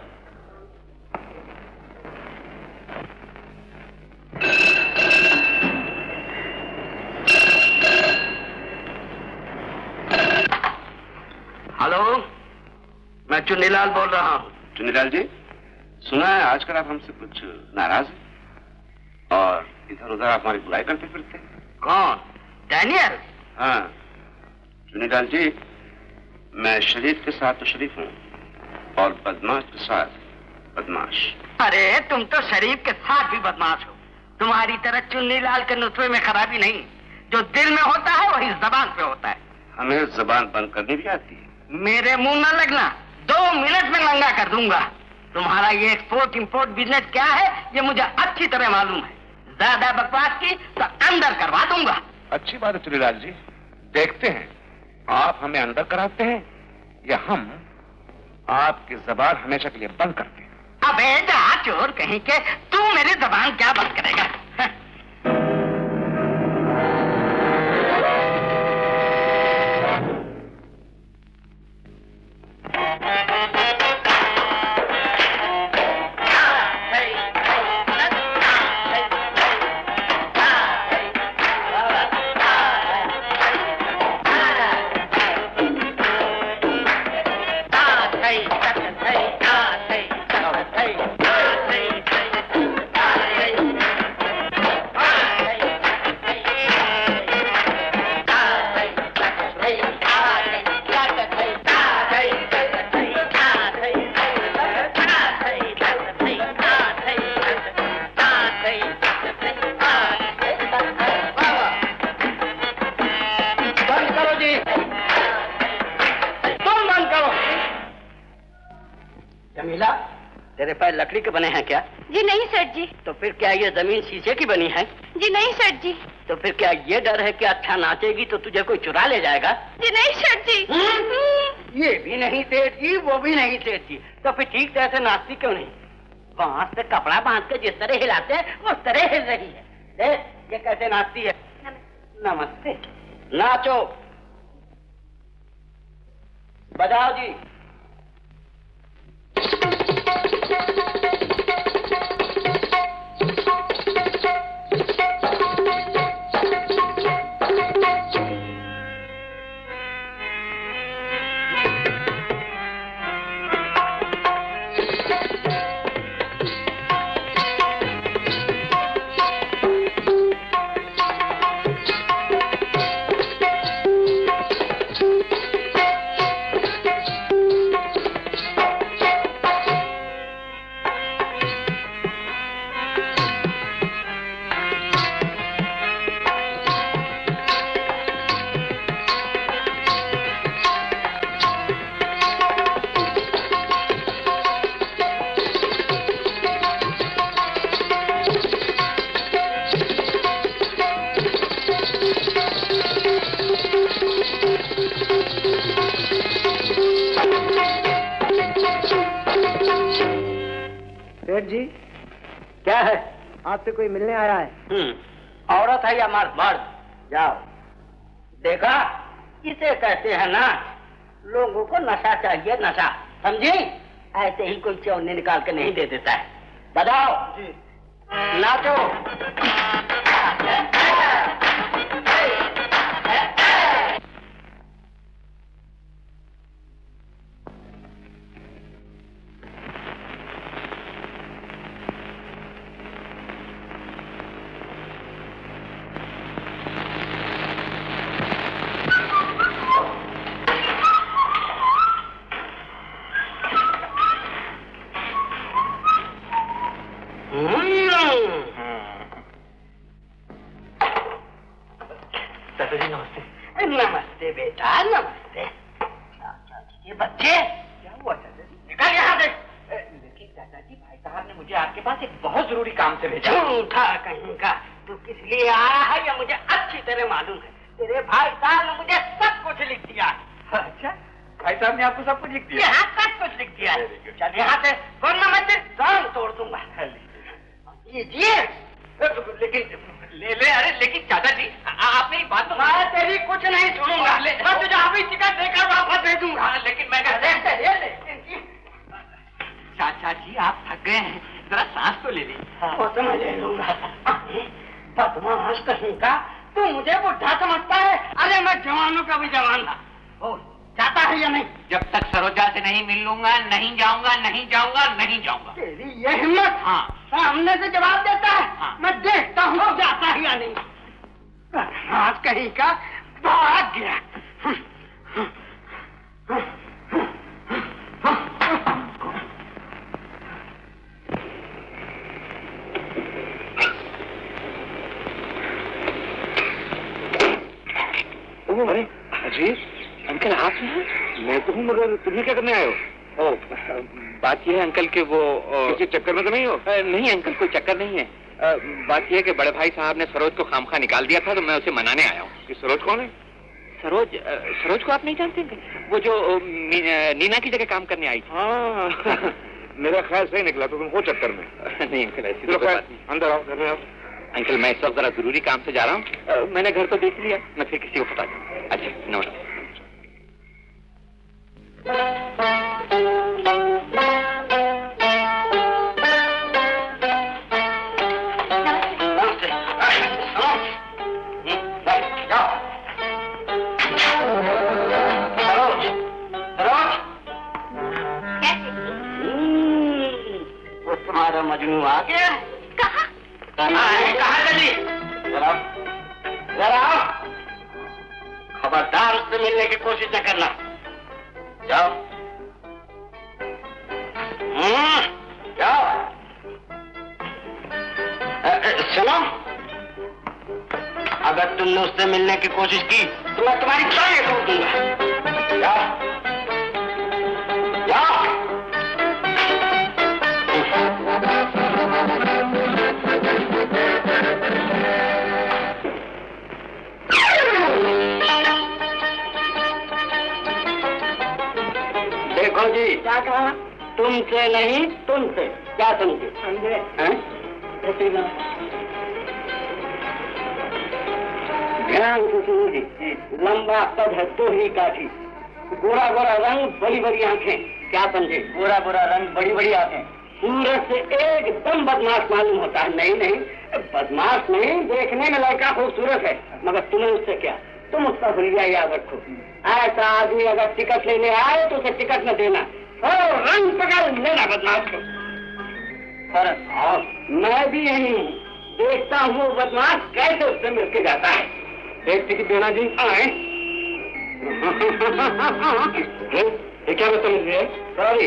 Speaker 4: हेलो, मैं चुनीलाल बोल रहा हूँ।
Speaker 9: चुनीलाल जी, सुना है आजकल आप हमसे कुछ नाराज हैं और इधर उधर आप हमारी बुराई करते फिरते हैं।
Speaker 4: कौन? डैनियल?
Speaker 9: हाँ चुनीलाल जी, मैं शरीफ के साथ तो शरीफ हूँ और बदमाश के साथ बदमाश।
Speaker 4: अरे तुम तो शरीफ के साथ भी बदमाश हो। तुम्हारी तरह चुन्नीलाल के नुस्खे में खराबी नहीं, जो दिल में होता है वही जबान पे होता है।
Speaker 9: हमें जबान बंद करनी भी आती है।
Speaker 4: मेरे मुंह न लगना, 2 मिनट में नंगा कर दूंगा।
Speaker 10: तुम्हारा ये एक्सपोर्ट इंपोर्ट बिजनेस क्या है ये मुझे अच्छी तरह मालूम है। ज्यादा बकवास की तो अंदर करवा दूंगा।
Speaker 9: अच्छी बात है चुनीलाल जी, देखते हैं आप हमें अंदर कराते हैं या हम आपकी जबान हमेशा के लिए बंद करते हैं।
Speaker 10: अबे जा चोर कहीं के, तू मेरी जबान क्या बंद करेगा? तेरे पैर लकड़ी के बने हैं क्या?
Speaker 5: जी नहीं सेठ जी।
Speaker 10: तो फिर क्या ये जमीन शीशे की बनी है?
Speaker 5: जी नहीं सेठ जी।
Speaker 10: तो फिर क्या ये डर है कि अच्छा नाचेगी तो तुझे कोई चुरा ले जाएगा?
Speaker 5: जी नहीं सेठ जी।
Speaker 10: ये भी नहीं सेठ जी, वो भी नहीं सेठ जी। तो फिर ठीक तरह से नाचती क्यों नहीं? बांस से कपड़ा बांध के जिस तरह हिलाते हैं उस तरह हिल रही है। देख ये कैसे नाचती है। नमस्ते। नाचो, बजाओ जी।
Speaker 8: सेठ जी क्या है? आपसे कोई मिलने आया है।
Speaker 10: औरत है या मर्द? मर्द। जाओ। देखा, इसे कहते हैं नाच। लोगों को नशा चाहिए, नशा, समझी? ऐसे ही कोई चौने निकाल के नहीं दे देता है। बताओ जी। नाचो। नमस्ते बेटा, नमस्ते। ये बच्चे क्या हुआ चाचा जी? निकल यहाँ से। लेकिन चाचा जी भाई साहब ने मुझे आपके पास एक बहुत जरूरी काम से भेजा। झूठा कहीं का, तू किस लिए आया है ये मुझे अच्छी तरह मालूम है। तेरे भाई साहब ने मुझे सब कुछ लिख दिया। अच्छा, भाई साहब ने आपको सब कुछ लिख दिया? हाँ, सब कुछ लिख दिया। चल यहाँ से, वरना मैं तेरे कान तोड़ दूंगा। लीजिए। लेकिन ले ले। अरे लेकिन चाचा जी आप मेरी बात तो। मैं तेरी कुछ नहीं सुनूंगा। मैं तुझे अभी टिकट देकर वापस दे दूंगा। लेकिन मैं चाचा जी आप थक गए हैं, जरा सांस तो ले ली। वो तो मैं ले लूंगा। बदमाश कहीं का, तू मुझे बुढ़ा समझता है? अरे मैं जवानों का भी जवान था। जाता है या नहीं?
Speaker 3: जब तक सरोजा से नहीं मिल लूंगा नहीं जाऊंगा, नहीं जाऊंगा, नहीं जाऊंगा।
Speaker 10: तेरी ये हिम्मत? हाँ। सामने से जवाब देता है? हाँ। मैं देखता हूँ जाता है या नहीं। आज कहीं का भाग गया।
Speaker 9: अरे अजीत, अंकल आप हैं? मैं तो हूँ, मगर तुम्हें क्या करने आए हो?
Speaker 4: ओ, बात यह है अंकल कि वो
Speaker 9: किसी चक्कर में तो नहीं हो?
Speaker 4: नहीं अंकल, कोई चक्कर नहीं है। बात यह है कि बड़े भाई साहब ने सरोज को खामखा निकाल दिया था, तो मैं उसे मनाने आया हूँ।
Speaker 9: कि सरोज कौन है?
Speaker 4: सरोज को आप नहीं जानते? वो जो नीना की जगह काम करने आई थी।
Speaker 9: हाँ मेरा ख्याल सही निकला, तो तुम हो चक्कर में।
Speaker 4: नहीं अंकल, ऐसी
Speaker 9: चलो
Speaker 4: कोई बात नहीं।
Speaker 9: अंदर आओ, घर में आओ।
Speaker 4: अंकल मैं इस वक्त जरा जरूरी काम से जा रहा हूँ, मैंने घर तो देख लिया, मैं फिर किसी को बता दूँ। अच्छा नमस्ते।
Speaker 10: तुम्हारा मजनू आ गया?
Speaker 5: कहाँ?
Speaker 10: कहाँ चली? जरा खबरदार उससे मिलने की कोशिश न करना। जाओ जाओ। सुनो, अगर तुमने उससे मिलने की कोशिश की तो मैं तुम्हारी टांगें तोड़ दूंगा। जाओ जाओ। देखो जी, क्या कहा? तुमसे नहीं, तुमसे। क्या समझे? समझे? ध्यान से सुनिए। लंबा कद है तो ही काफी, गोरा गोरा रंग, बड़ी बड़ी आंखें। क्या समझे? गोरा गोरा रंग, बड़ी बड़ी आंखें। सूरत से एकदम बदमाश मालूम होता है। नहीं नहीं, बदमाश नहीं, देखने में लड़का खूबसूरत है, मगर तुम्हें उससे क्या? तुम उसका हुलिया याद रखो। ऐसा आदमी अगर टिकट लेने आए तो उसे टिकट न देना, और रंग पकड़ लेना बदमाश को। और मैं भी यही हूँ, देखता हूँ बदमाश कैसे उससे मिलके जाता है। एक टिकट देना जी। ये क्या मैं समझ रही है? सॉरी।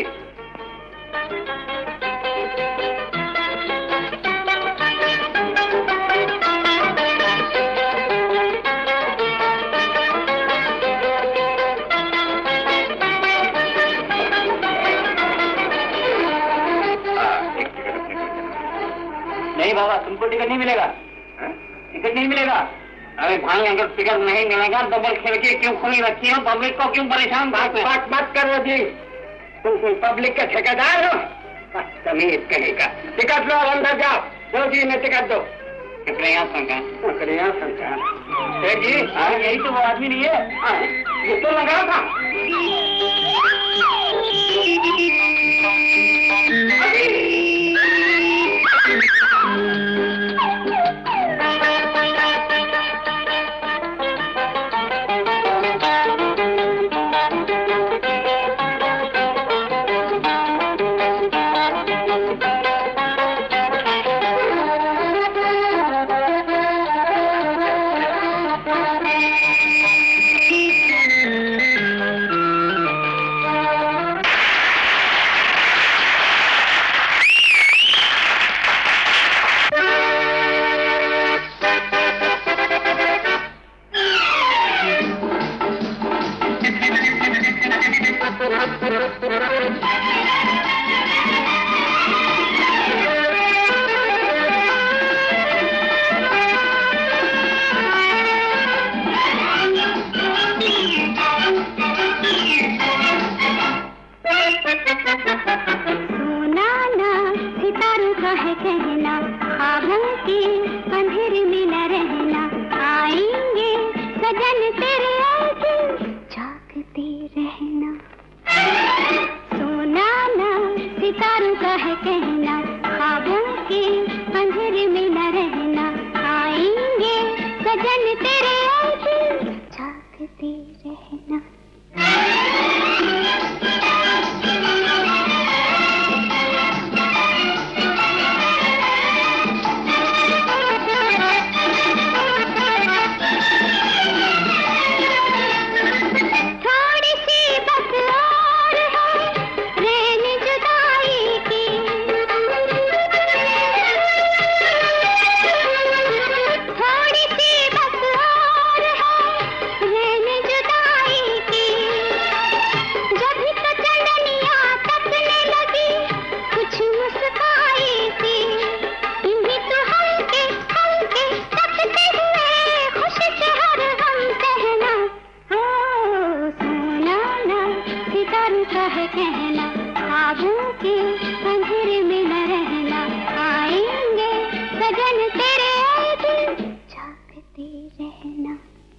Speaker 10: नहीं बाबा, तुमको टिकट नहीं मिलेगा। टिकट नहीं मिलेगा? अरे भाई, अगर टिकट नहीं मिलेगा तो बस खिड़की क्यों खुली रखी हो? पब्लिक को क्यों परेशान बात मत करो जी। तुम कोई पब्लिक के ठेकेदार हो? तमीज कहेगा। टिकट लो और अंदर जाओ। दो जी ने टिकट दो। ककड़ियाँ संख्या जी। यही तो वो आदमी नहीं है, ये तो लगा था।
Speaker 5: कहना, ख्वाबों के अंधेरे में न रहना, आएंगे सजन तेरे दिन, जागते रहना।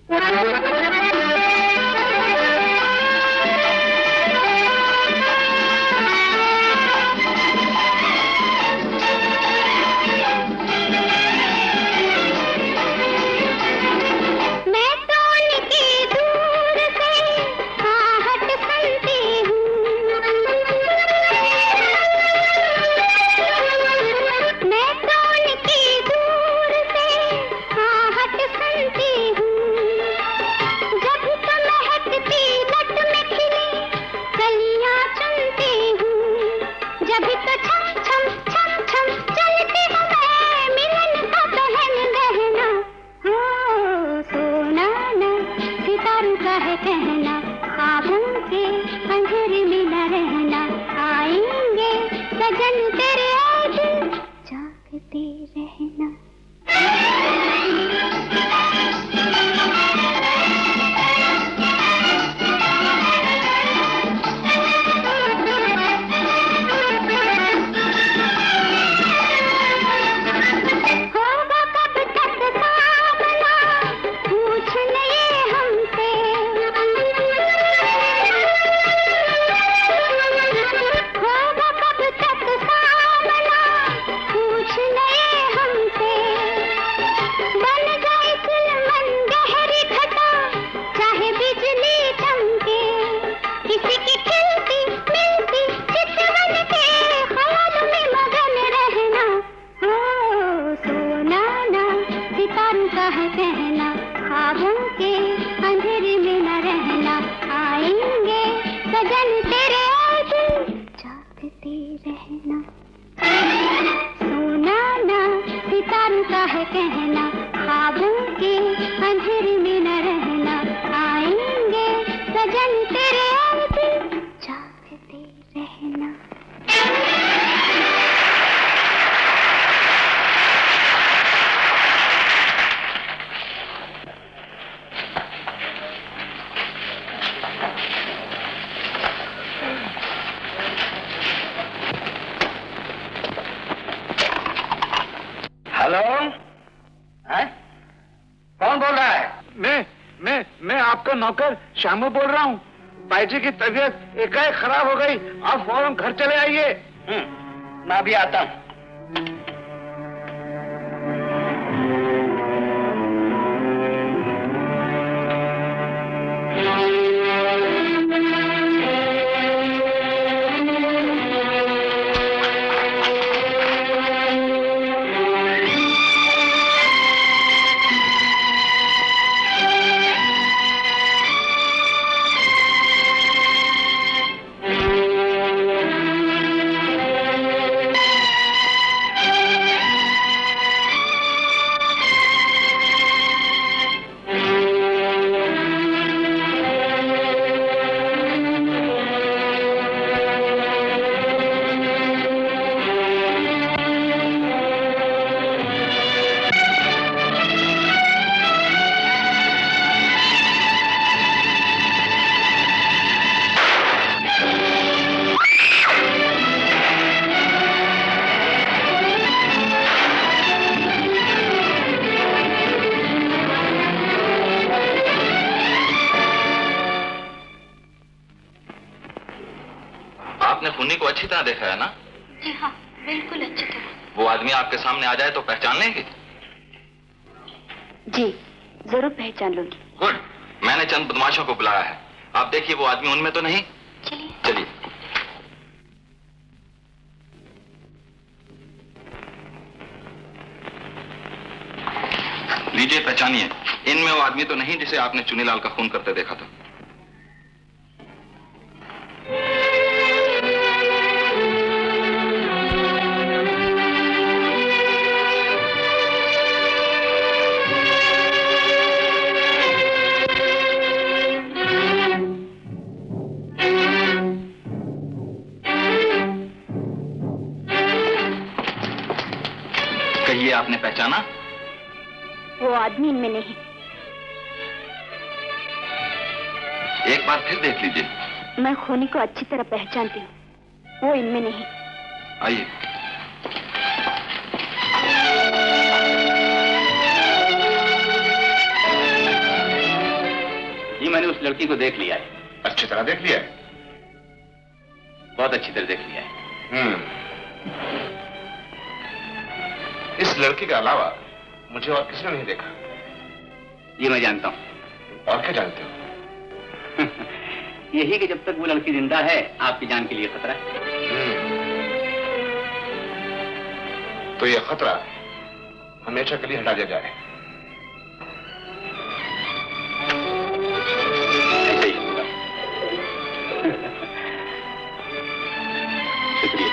Speaker 11: नौकर श्यामू बोल रहा हूँ। भाई जी की तबीयत एकाएक खराब हो गई, आप फौरन घर चले आइए।
Speaker 10: मैं भी आता हूँ।
Speaker 12: अच्छी तरह देखा है ना?
Speaker 5: जी हाँ, बिल्कुल अच्छी तरह।
Speaker 12: वो आदमी आपके सामने आ जाए तो पहचान लेंगे?
Speaker 5: जी, जरूर पहचान लूंगी।
Speaker 12: गुड, मैंने चंद बदमाशों को बुलाया है, आप देखिए वो आदमी उनमें तो नहीं।
Speaker 5: चलिए
Speaker 12: चलिए। लीजिए पहचानिए, इनमें वो आदमी तो नहीं जिसे आपने चुनीलाल का खून करते देखा था। कहिए, आपने पहचाना?
Speaker 5: वो आदमी इनमें नहीं।
Speaker 12: एक बार फिर देख लीजिए।
Speaker 5: मैं खूनी को अच्छी तरह पहचानती हूँ, वो इनमें नहीं।
Speaker 12: आइए।
Speaker 3: जी मैंने उस लड़की को देख लिया है।
Speaker 9: अच्छी तरह देख लिया है?
Speaker 3: बहुत अच्छी तरह देख लिया है।
Speaker 9: इस लड़की के अलावा मुझे और किसी ने नहीं देखा।
Speaker 3: ये मैं जानता हूँ।
Speaker 9: और क्या जानते हो?
Speaker 3: यही कि जब तक वो लड़की जिंदा है आपकी जान के लिए खतरा है।
Speaker 9: तो ये खतरा हमेशा के लिए हटा दिया जाए।
Speaker 3: ऐसे ही होगा। शुक्रिया।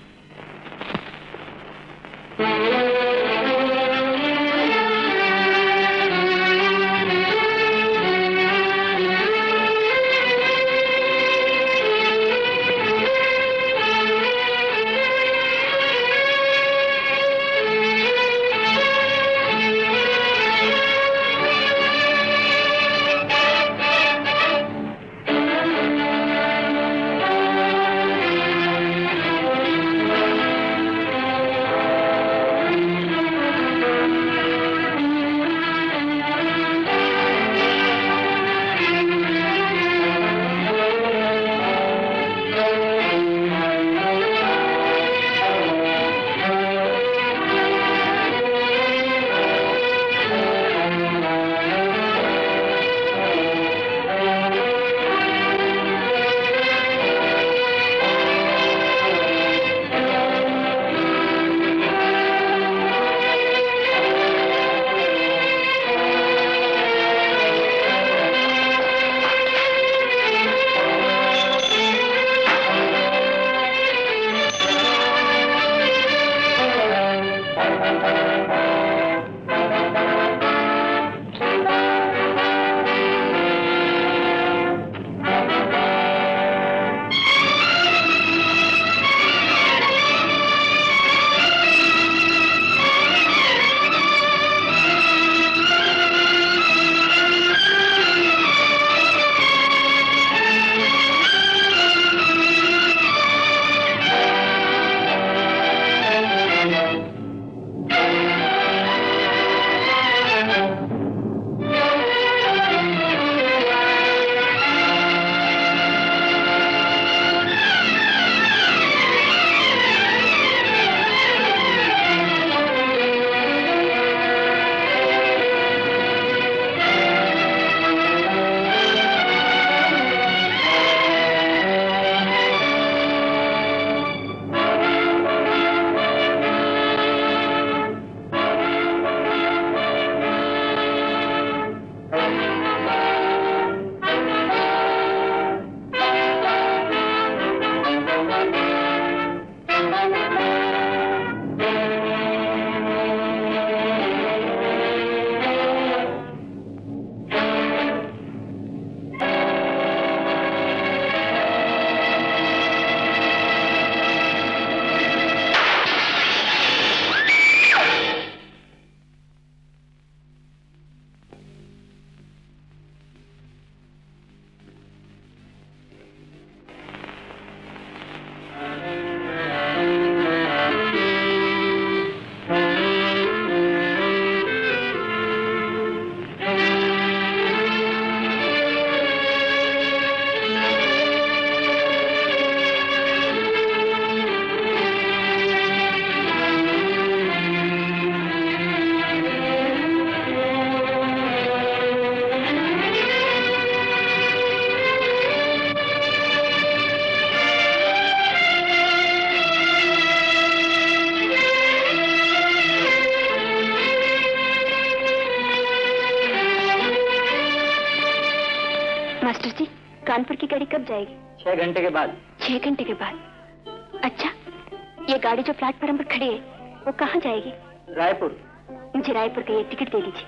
Speaker 5: कानपुर की गाड़ी कब जाएगी?
Speaker 2: 6 घंटे के बाद।
Speaker 5: 6 घंटे के बाद? अच्छा, ये गाड़ी जो प्लेटफॉर्म पर खड़ी है वो कहाँ जाएगी?
Speaker 2: रायपुर।
Speaker 5: मुझे रायपुर का एक टिकट दे दीजिए।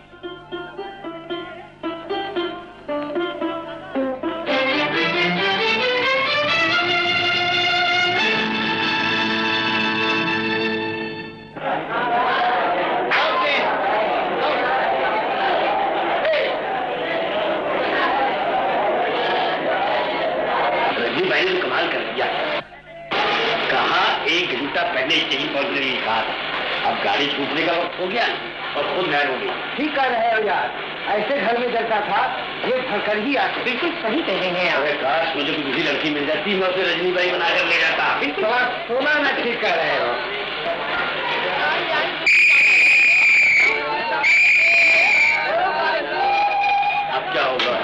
Speaker 3: भाई ने कमाल कर दिया। कहा 1 घंटा पहले स्टेशन पहुंचने की कहा था, अब गाड़ी छूटने का वक्त हो गया और खुद नैर हो गई। ठीक कर रहे हो यार, ऐसे घर में जलता था ये भरकर ही आते। बिल्कुल सही कह रहे हैं। अरे काश मुझे कोई लड़की मिल जाती, मैं उसे रजनीबाई बनाकर ले जाता। सोना मैं ठीक कर रहे हो। अब क्या होगा?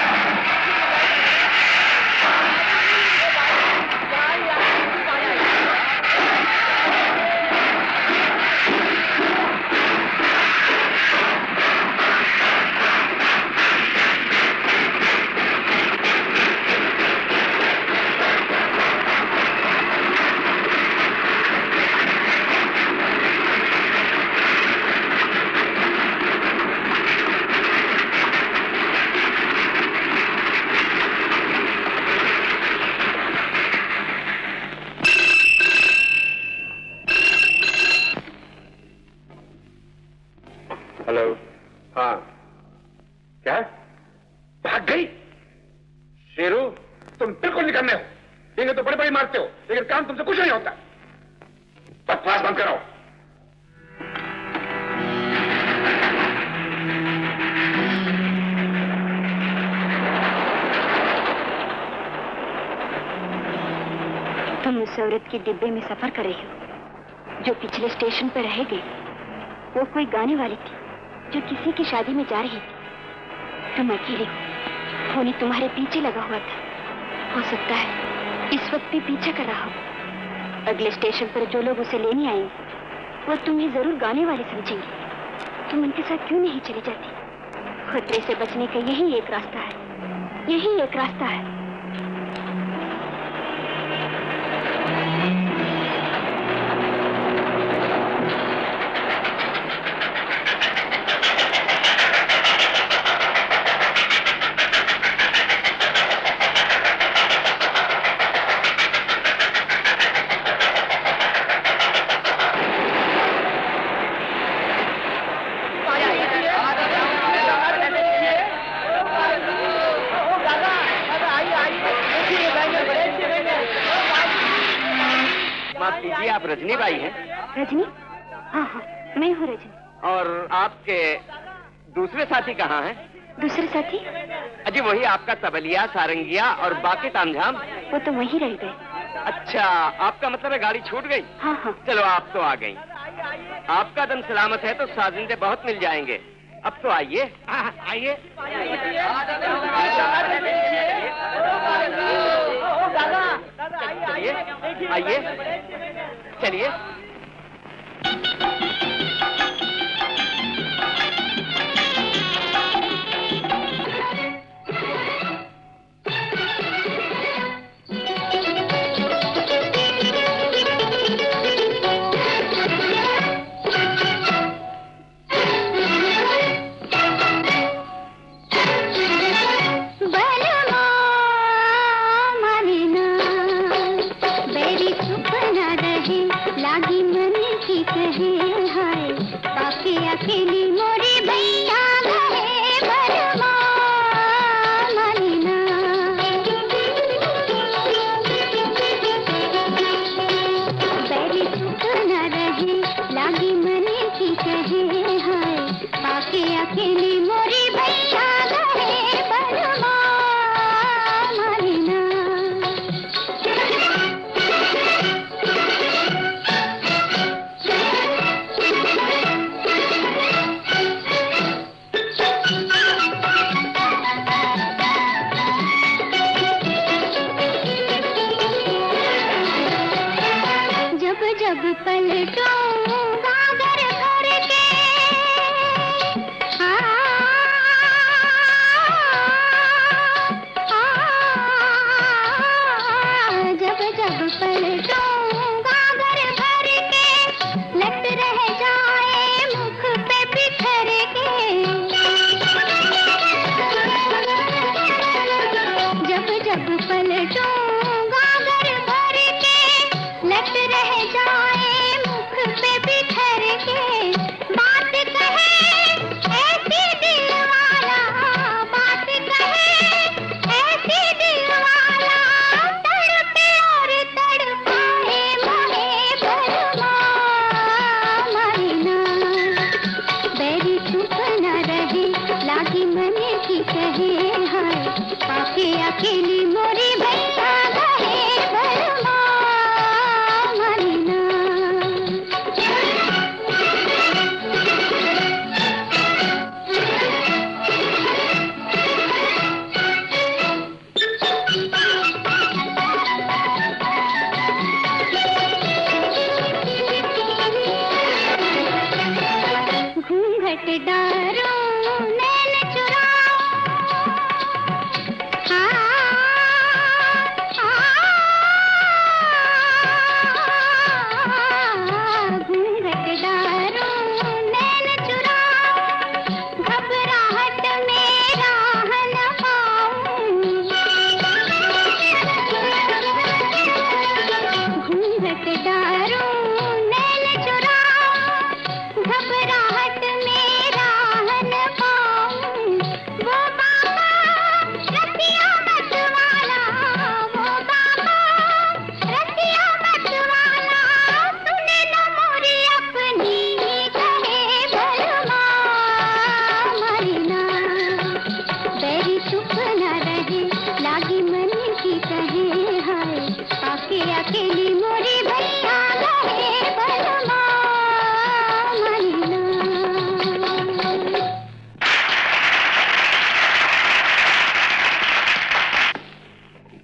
Speaker 5: के डिब्बे में सफर कर रही हो जो पिछले स्टेशन पर रह गई। वो कोई गाने वाली थी जो किसी की शादी में जा रही थी। तुम अकेले हो, फोनी तुम्हारे पीछे लगा हुआ था। हो सकता है इस वक्त भी पीछा कर रहा हो। अगले स्टेशन पर जो लोग उसे लेने आएंगे वो तुम्हें जरूर गाने वाले समझेंगे। तुम उनके साथ क्यों नहीं चली जाती? खतरे से बचने का यही एक रास्ता है, यही एक रास्ता है।
Speaker 3: आप रजनीबाई हैं?
Speaker 5: रजनी? हाँ हाँ, मैं हूँ रजनी।
Speaker 3: और आपके दूसरे साथी कहाँ हैं?
Speaker 5: दूसरे साथी?
Speaker 3: अजी वही आपका तबलिया, सारंगिया और बाकी तामझाम।
Speaker 5: वो तो वहीं रह गए।
Speaker 3: अच्छा, आपका मतलब है गाड़ी छूट गई?
Speaker 5: हाँ हाँ।
Speaker 3: चलो आप तो आ गई। आपका दम सलामत है तो साजिंदे बहुत मिल जाएंगे। अब तो आइए। आइए। आइए, चलिए।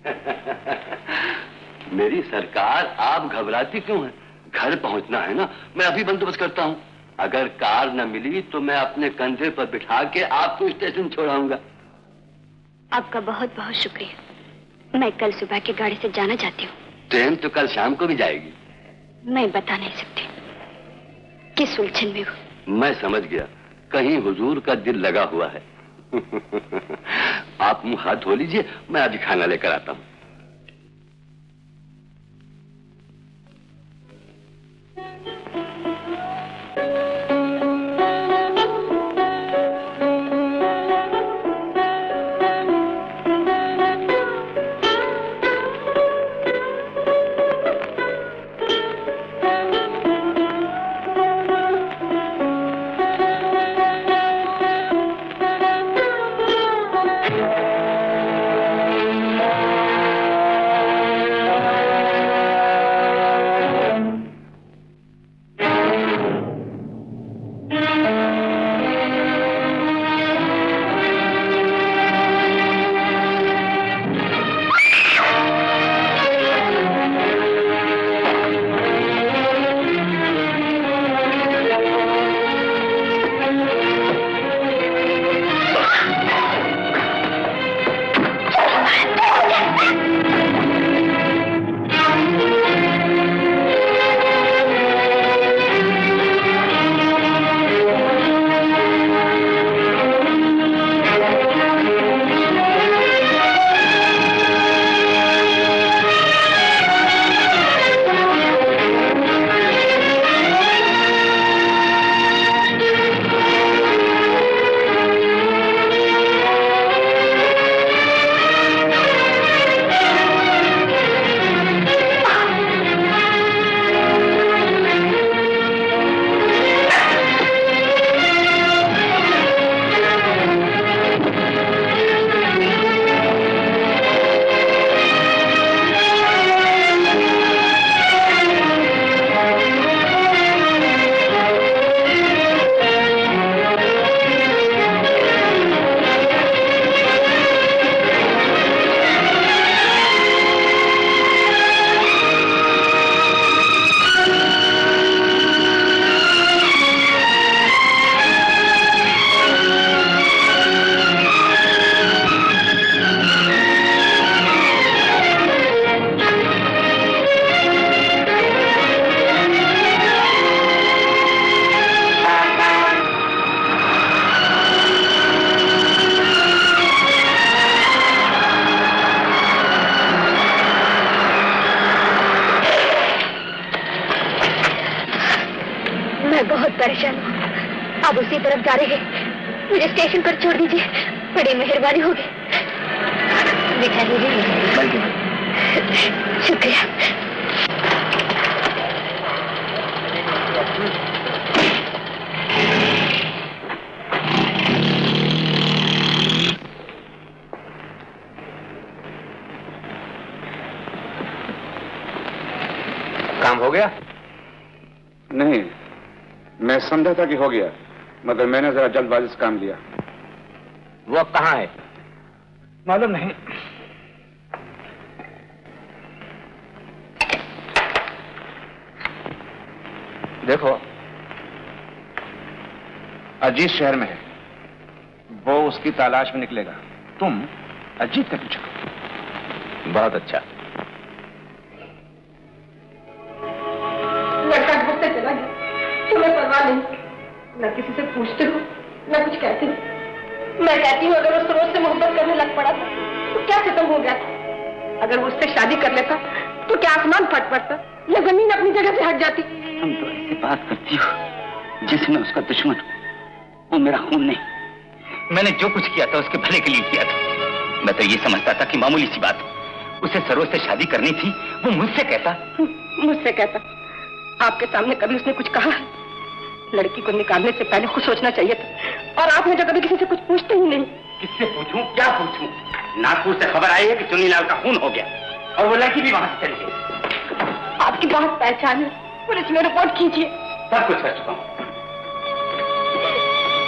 Speaker 13: मेरी सरकार, आप घबराती क्यों हैं? घर पहुंचना है ना, मैं अभी बंदोबस्त करता हूं। अगर कार न मिली तो मैं अपने कंधे पर बिठा के आपको स्टेशन छोड़ाऊंगा।
Speaker 5: आपका बहुत बहुत शुक्रिया। मैं कल सुबह की गाड़ी से जाना चाहती हूँ।
Speaker 13: ट्रेन तो कल शाम को भी जाएगी।
Speaker 5: मैं बता नहीं सकती किस उलझन में हूँ।
Speaker 13: मैं समझ गया, कहीं हुजूर का दिल लगा हुआ है। आप मुंह हाथ धो लीजिए, मैं अभी खाना लेकर आता हूँ।
Speaker 5: परेशान हूँ। अब उसी तरफ जा रहे हैं। मुझे स्टेशन पर छोड़ दीजिए, बड़ी मेहरबानी होगी। बिठा दीजिए। शुक्रिया।
Speaker 9: काम हो गया?
Speaker 11: नहीं, मैं समझा था कि हो गया, मगर मैंने जरा जल्दबाजी से काम लिया।
Speaker 9: वो कहाँ है?
Speaker 11: मालूम नहीं। देखो, अजीत शहर में है, वो उसकी तलाश में निकलेगा। तुम अजीत का पीछा करो।
Speaker 9: बहुत अच्छा।
Speaker 7: लड़का घर से चला गया, तुम्हें परवाह नहीं। न किसी से पूछते हो, न कुछ कहते हो। मैं कहती हूँ अगर वो सरोज से मोहब्बत करने लग पड़ा था तो क्या खत्म हो गया था? अगर वो उससे शादी कर लेता तो क्या आसमान फट पड़ता या जमीन अपनी जगह से हट जाती?
Speaker 3: तुम तो ऐसी बात करती हो जिसमें उसका दुश्मन हो। वो मेरा खून नहीं। मैंने जो कुछ किया था उसके भले के लिए किया था। मैं तो ये समझता था कि मामूली सी बात, उसे सरोज से शादी करनी थी, वो मुझसे कहता।
Speaker 7: मुझसे कहता? आपके सामने कभी उसने कुछ कहा है? लड़की को निकालने से पहले खुद सोचना चाहिए था। और आपने जो कभी किसी से कुछ पूछते ही नहीं।
Speaker 3: किससे पूछूं, क्या पूछूं? नागपुर से खबर आई है कि चुन्नीलाल का खून हो गया और वो लड़की भी वहां से चली गई।
Speaker 7: आपकी बहुत पहचान है, पुलिस में रिपोर्ट कीजिए।
Speaker 3: सब कुछ कर चुका हूं।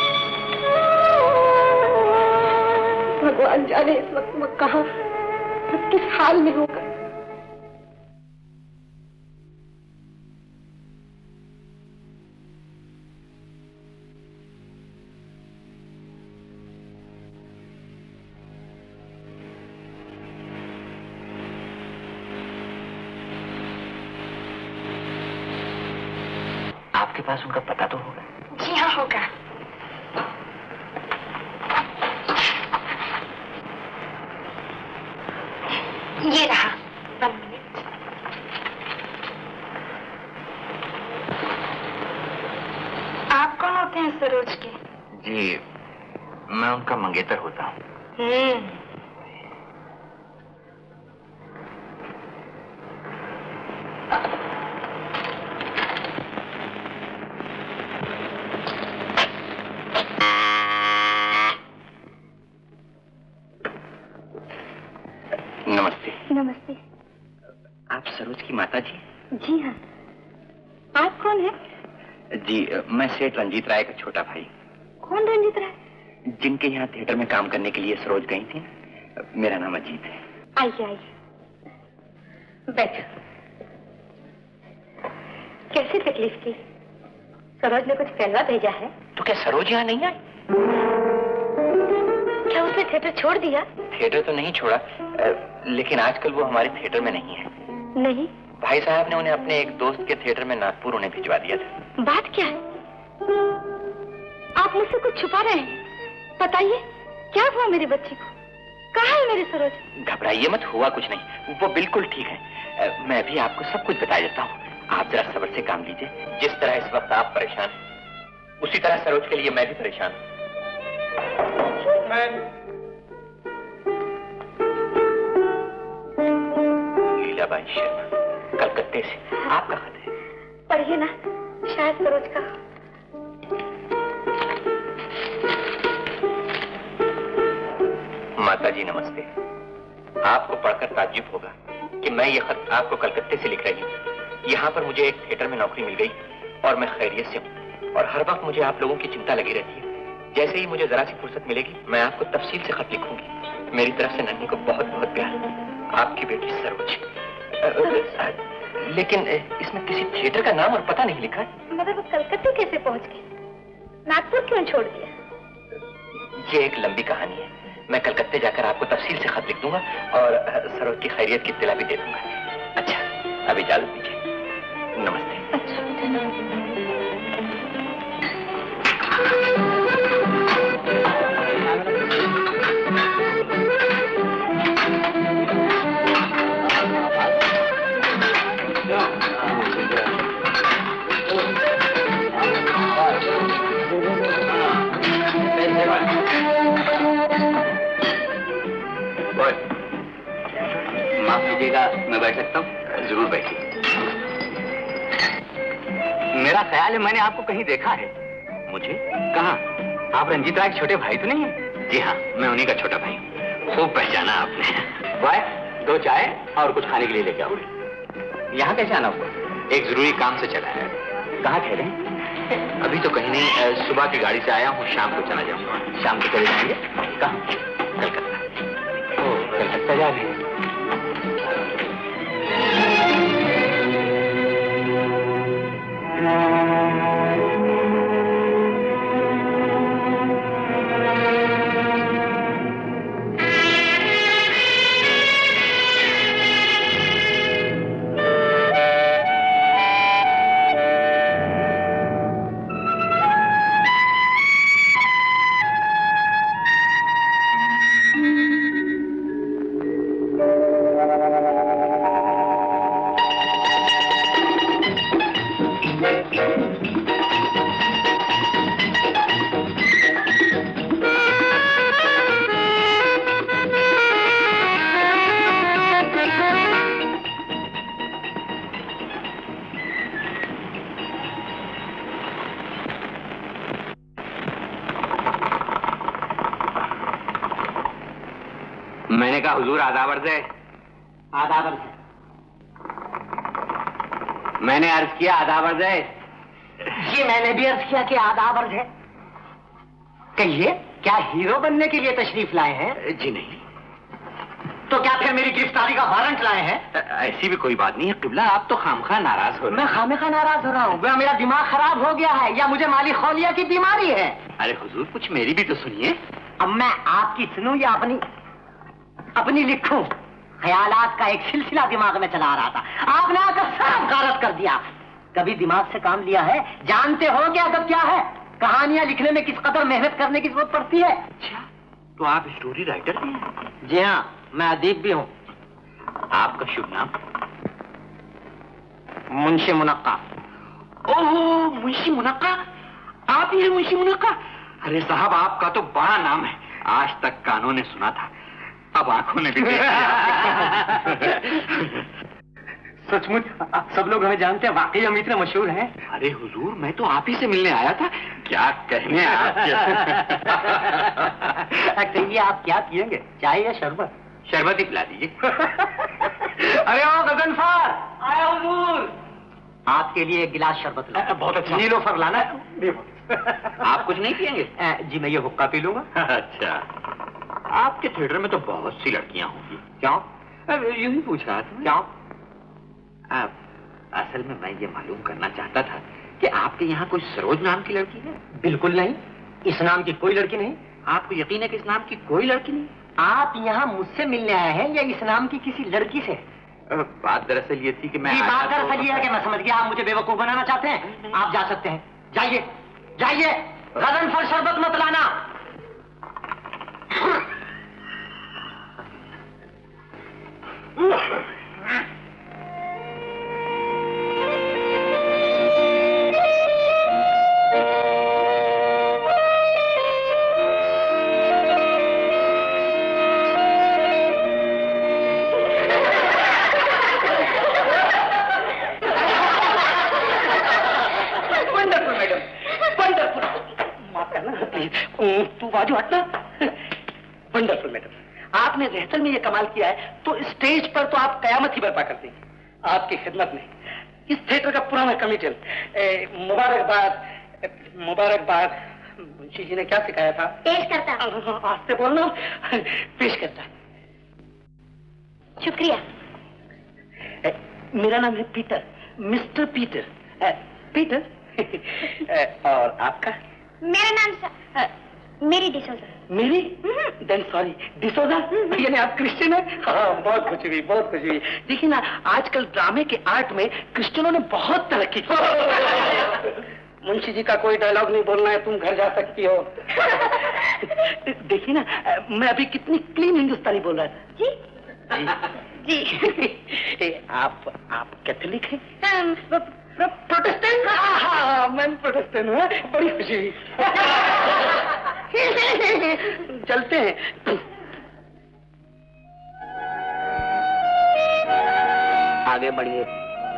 Speaker 7: भगवान जाने इस वक्त वो कहाँ वक्त किस हाल में होगा।
Speaker 10: आपके पास उनका पता तो होगा?
Speaker 5: जी हाँ, होगा। ये रहा। 1 मिनट। आप कौन होते हैं सरोज के?
Speaker 10: जी, मैं उनका मंगेतर होता हूँ। नमस्ते।
Speaker 5: नमस्ते।
Speaker 10: आप सरोज की माता जी?
Speaker 5: जी हाँ। आप कौन है?
Speaker 10: जी, मैं सेठ रंजीत राय का छोटा भाई।
Speaker 5: कौन रंजीत राय?
Speaker 10: जिनके यहाँ थिएटर में काम करने के लिए सरोज गई थी। मेरा नाम अजीत है।
Speaker 5: आइए आइए, बैठो। कैसी तकलीफ थी? सरोज ने कुछ कहलवा भेजा है?
Speaker 10: तो क्या सरोज यहाँ नहीं आई?
Speaker 5: क्या उसने थिएटर छोड़ दिया?
Speaker 10: थिएटर तो नहीं छोड़ा, लेकिन आजकल वो हमारे थिएटर में नहीं है।
Speaker 5: नहीं?
Speaker 10: भाई साहब ने उन्हें अपने एक दोस्त के थिएटर में नागपुर उन्हें भिजवा दिया था।
Speaker 5: बात क्या है? आप मुझसे कुछ छुपा रहे हैं? बताइए, क्या हुआ मेरे बच्चे को? कहाँ है मेरी सरोज?
Speaker 10: घबराइए मत, हुआ कुछ नहीं, वो बिल्कुल ठीक है। मैं भी आपको सब कुछ बता देता हूँ। आप जरा सब्र से काम लीजिए। जिस तरह इस वक्त आप परेशान हैं, उसी तरह सरोज के लिए मैं भी परेशान हूँ। लीलाबाई शर्मा, कलकत्ते से आपका खत है।
Speaker 5: पढ़िए ना, शायद सरोज का।
Speaker 10: माता जी नमस्ते। आपको पढ़कर ताज्जुब होगा कि मैं ये खत आपको कलकत्ते से लिख रही हूँ। यहाँ पर मुझे एक थिएटर में नौकरी मिल गई और मैं खैरियत से हूँ, और हर वक्त मुझे आप लोगों की चिंता लगी रहती है। जैसे ही मुझे जरा सी फुर्सत मिलेगी, मैं आपको तफसील से खत लिखूंगी। मेरी तरफ से नन्ही को बहुत बहुत प्यार। आपकी बेटी सरोज। लेकिन इसमें किसी थिएटर का नाम और पता नहीं लिखा है।
Speaker 5: मगर वो कलकत्ते कैसे पहुंच गए? नागपुर क्यों छोड़ दिया?
Speaker 10: ये एक लंबी कहानी है। मैं कलकत्ते जाकर आपको तफसील से खत लिख दूंगा और सरोज की खैरियत की इत्तला भी दे दूंगा। अच्छा, अब इजाजत दीजिए। नमस्ते।
Speaker 5: अच्छा,
Speaker 10: माफ कीजिएगा, मैं बैठ सकता हूँ? जरूर बैठिए। मेरा ख्याल है मैंने आपको कहीं देखा है। मुझे? कहाँ? आप रंजीत राय के छोटे भाई तो नहीं है? जी हाँ, मैं उन्हीं का छोटा भाई हूँ। खूब पहचाना आपने। भाई, 2 चाय और कुछ खाने के लिए लेके आओ। यहाँ कैसे आना हुआ? एक जरूरी काम से चला है। कहाँ ठहरे? अभी तो कहीं नहीं, सुबह की गाड़ी से आया हूँ, शाम को चला जाऊंगा। शाम को चले जाएंगे? कहाँ? कलकत्ता। ओह, कलकत्ता जा रहे हैं। मैंने कहा हुजूर आदाब अर्ज़ है। आदाब अर्ज़ है। मैंने अर्ज किया आदाब अर्ज़ है।
Speaker 14: जी मैंने भी अर्ज किया कि आदाब अर्ज़ है। कहिए, क्या हीरो बनने के लिए तशरीफ लाए हैं?
Speaker 10: जी नहीं।
Speaker 14: तो तो क्या फिर मेरी गिरफ्तारी का वारंट लाए हैं?
Speaker 4: ऐसी भी कोई बात नहीं है किबला, आप तो खामखा नाराज हो रहे हैं।
Speaker 14: मैं खामखा नाराज हो रहा हूँ? मेरा दिमाग खराब हो गया है या मुझे माली खौलिया की बीमारी है?
Speaker 4: अरे हुजूर कुछ मेरी भी तो सुनिए।
Speaker 14: अब मैं आपकी सुनूं या अपनी लिखूं? ख्यालात का एक सिलसिला दिमाग में चला रहा था, आपने आकर सब गारत कर दिया। कभी दिमाग से काम लिया है? जानते हो कि अदब क्या है? कहानियां लिखने में किस कदर मेहनत करने की जरूरत पड़ती है।
Speaker 4: अच्छा, तो आप स्टोरी राइटर भी हैं?
Speaker 14: जी हाँ, मैं अदीब भी हूँ।
Speaker 4: आपका शुभ नाम?
Speaker 14: मुंशी मुनक्का।
Speaker 4: ओह, मुंशी मुनक्का, आप ही हैं मुंशी मुनक्का? अरे साहब, आपका तो बड़ा नाम है, आज तक कानों ने सुना था, अब आंखों ने भी देख लिया।
Speaker 8: सचमुच सब लोग हमें जानते हैं, वाकई हम इतने मशहूर हैं।
Speaker 4: अरे हुजूर, मैं तो आप ही से मिलने आया था, क्या कहने आप।
Speaker 14: कहिए आप क्या पिएंगे, चाय या शरबत?
Speaker 4: शरबत ही पिला दीजिए।
Speaker 14: अरे ओ गगनफार, आया हुजूर। आपके लिए एक गिलास शरबत ला।
Speaker 8: बहुत अच्छा।
Speaker 14: नीलोफर लाना।
Speaker 4: आप कुछ नहीं पिएंगे?
Speaker 14: जी मैं ये हुक्का पी लूंगा।
Speaker 4: अच्छा, आपके थिएटर में तो बहुत सी लड़कियां होंगी।
Speaker 14: क्यों?
Speaker 4: यूं ही पूछ रहा था।
Speaker 14: क्यों?
Speaker 4: असल में मैं ये मालूम करना चाहता था कि आपके यहाँ कोई सरोज नाम की लड़की है?
Speaker 14: बिल्कुल नहीं, इस नाम की कोई लड़की नहीं।
Speaker 4: आपको यकीन है कि इस नाम की कोई लड़की नहीं?
Speaker 14: आप यहाँ मुझसे मिलने आए हैं या इस नाम की किसी लड़की से?
Speaker 4: बात दरअसल ये थी कि मैं
Speaker 14: बात दरअसल ये है कि मैं समझ गया, आप मुझे बेवकूफ बनाना चाहते हैं। आप जा सकते हैं, जाइए जाइए, गगनफल शरबत मत लाना।
Speaker 10: तू बाजू हटना। वंडरफुल मैडम, आपने रिहर्सल में ये कमाल किया है तो स्टेज पर तो आप कयामत ही बर्पा कर देंगे। आपकी खिदमत में इस थिएटर का पुराना कमिटी, मुबारकबाद मुबारकबाद। मुंशी जी ने क्या सिखाया था?
Speaker 5: पेश करता।
Speaker 10: आस्ते बोलना। पेश करता।
Speaker 5: शुक्रिया।
Speaker 10: मेरा नाम है पीटर, मिस्टर पीटर। पीटर। और आपका?
Speaker 5: मेरा नाम Mary D'Souza.
Speaker 10: Mary? Then sorry, D'Souza. यानी आप क्रिश्चियन हैं? हाँ, बहुत खुशी हुई, बहुत खुशी हुई। देखिए ना, आजकल ड्रामे के आर्ट में क्रिश्चियनों ने बहुत तरक्की की। मुंशी जी का कोई डायलॉग नहीं बोलना है, तुम घर जा सकती हो। देखिए ना, मैं अभी कितनी क्लीन हिंदुस्तानी बोल रहा था।
Speaker 5: जी जी।
Speaker 10: आप कैथोलिक हैं? प्रोटेस्टेंट? हाँ, मैं प्रोटेस्टेंट हूँ। बड़ी खुशी हुई। चलते हैं।
Speaker 14: आगे बढ़िए।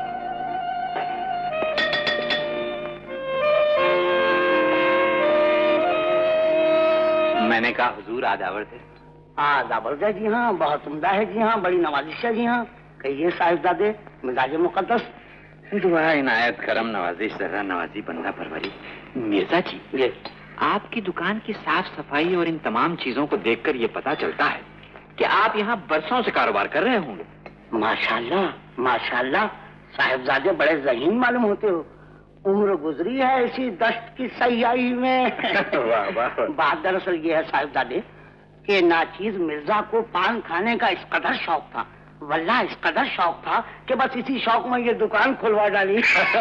Speaker 4: मैंने कहा हुजूर आदावर थे।
Speaker 14: आदावर है जी हाँ, बहुत उम्दा है जी हाँ, बड़ी नवाजिश है जी हाँ। कहिए साहिबजादे, मिजाज मुकद्दस।
Speaker 4: दुआ इनायत करम नवाजिश जर्रा नवाजी बंदा परवरी। मिर्जा जी, आपकी दुकान की साफ सफाई और इन तमाम चीजों को देखकर ये पता चलता है कि आप यहाँ बरसों से कारोबार कर रहे होंगे।
Speaker 14: माशाल्लाह माशाल्लाह, साहिबजादे बड़े ज़हीन मालूम होते हो। उम्र गुजरी है इसी दश्त की सयाही में।
Speaker 4: वाह वाह।
Speaker 14: बात दरअसल ये है साहिबजादे कि नाचीज मिर्जा को पान खाने का इस कदर शौक था, वल्लाह इस कदर शौक था कि बस इसी शौक में ये दुकान खुलवा डाली।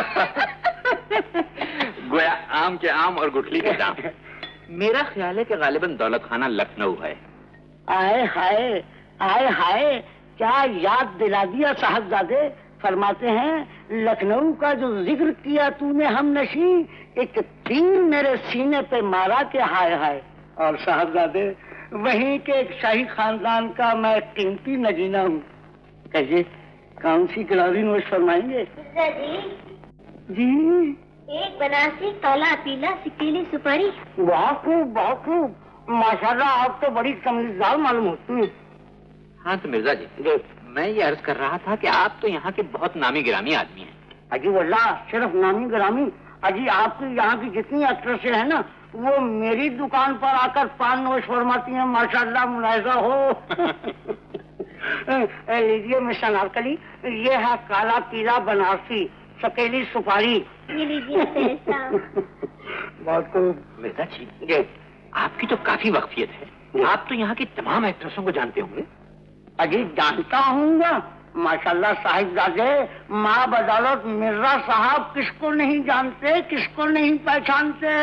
Speaker 4: गोया आम के आम और गुठली के दाम। मेरा ख्याल है कि गालिबन दौलत खाना लखनऊ है।
Speaker 14: आए हाय, आए हाय, क्या याद दिला दिया साहबजादे। फरमाते हैं लखनऊ का जो जिक्र किया तूने हम नशी, एक तीर मेरे सीने पे मारा के हाय हाय। और साहबजादे वहीं के एक शाही खानदान का मैं कीमती नगीना हूँ। कहिए कौन सी गिलौरी नोश फरमाएंगे? जी
Speaker 5: एक बनारसी काला पीला सिकेली सुपारी।
Speaker 14: बहुत खूब, माशाल्लाह आप तो बड़ी समझदार मालूम होती हैं।
Speaker 4: हाँ तो मिर्जा जी, मैं ये अर्ज कर रहा था कि आप तो यहाँ के बहुत नामी गिरामी आदमी हैं।
Speaker 14: अजी वल्लाह सिर्फ नामी गिरामी, अजी आपकी यहाँ की जितनी एक्ट्रेसें हैं ना, वो मेरी दुकान पर आकर पान नोश फरमाती हैं। माशाल्लाह मुलाहिजा हो। लीजिए मिस्टर नारकली, ये है काला पीला बनारसी सकेली सुपारी।
Speaker 5: ये लीजिए पैसा।
Speaker 10: बहुत खूब। मिर्जा जी, आपकी तो काफी वक्फियत है, आप तो यहाँ की तमाम एक्ट्रेसों को जानते होंगे।
Speaker 14: अजी जानता हूँ, माशाल्लाह साहिबजादे, माँ बदौलत मिर्जा साहब किसको नहीं जानते, किसको नहीं पहचानते।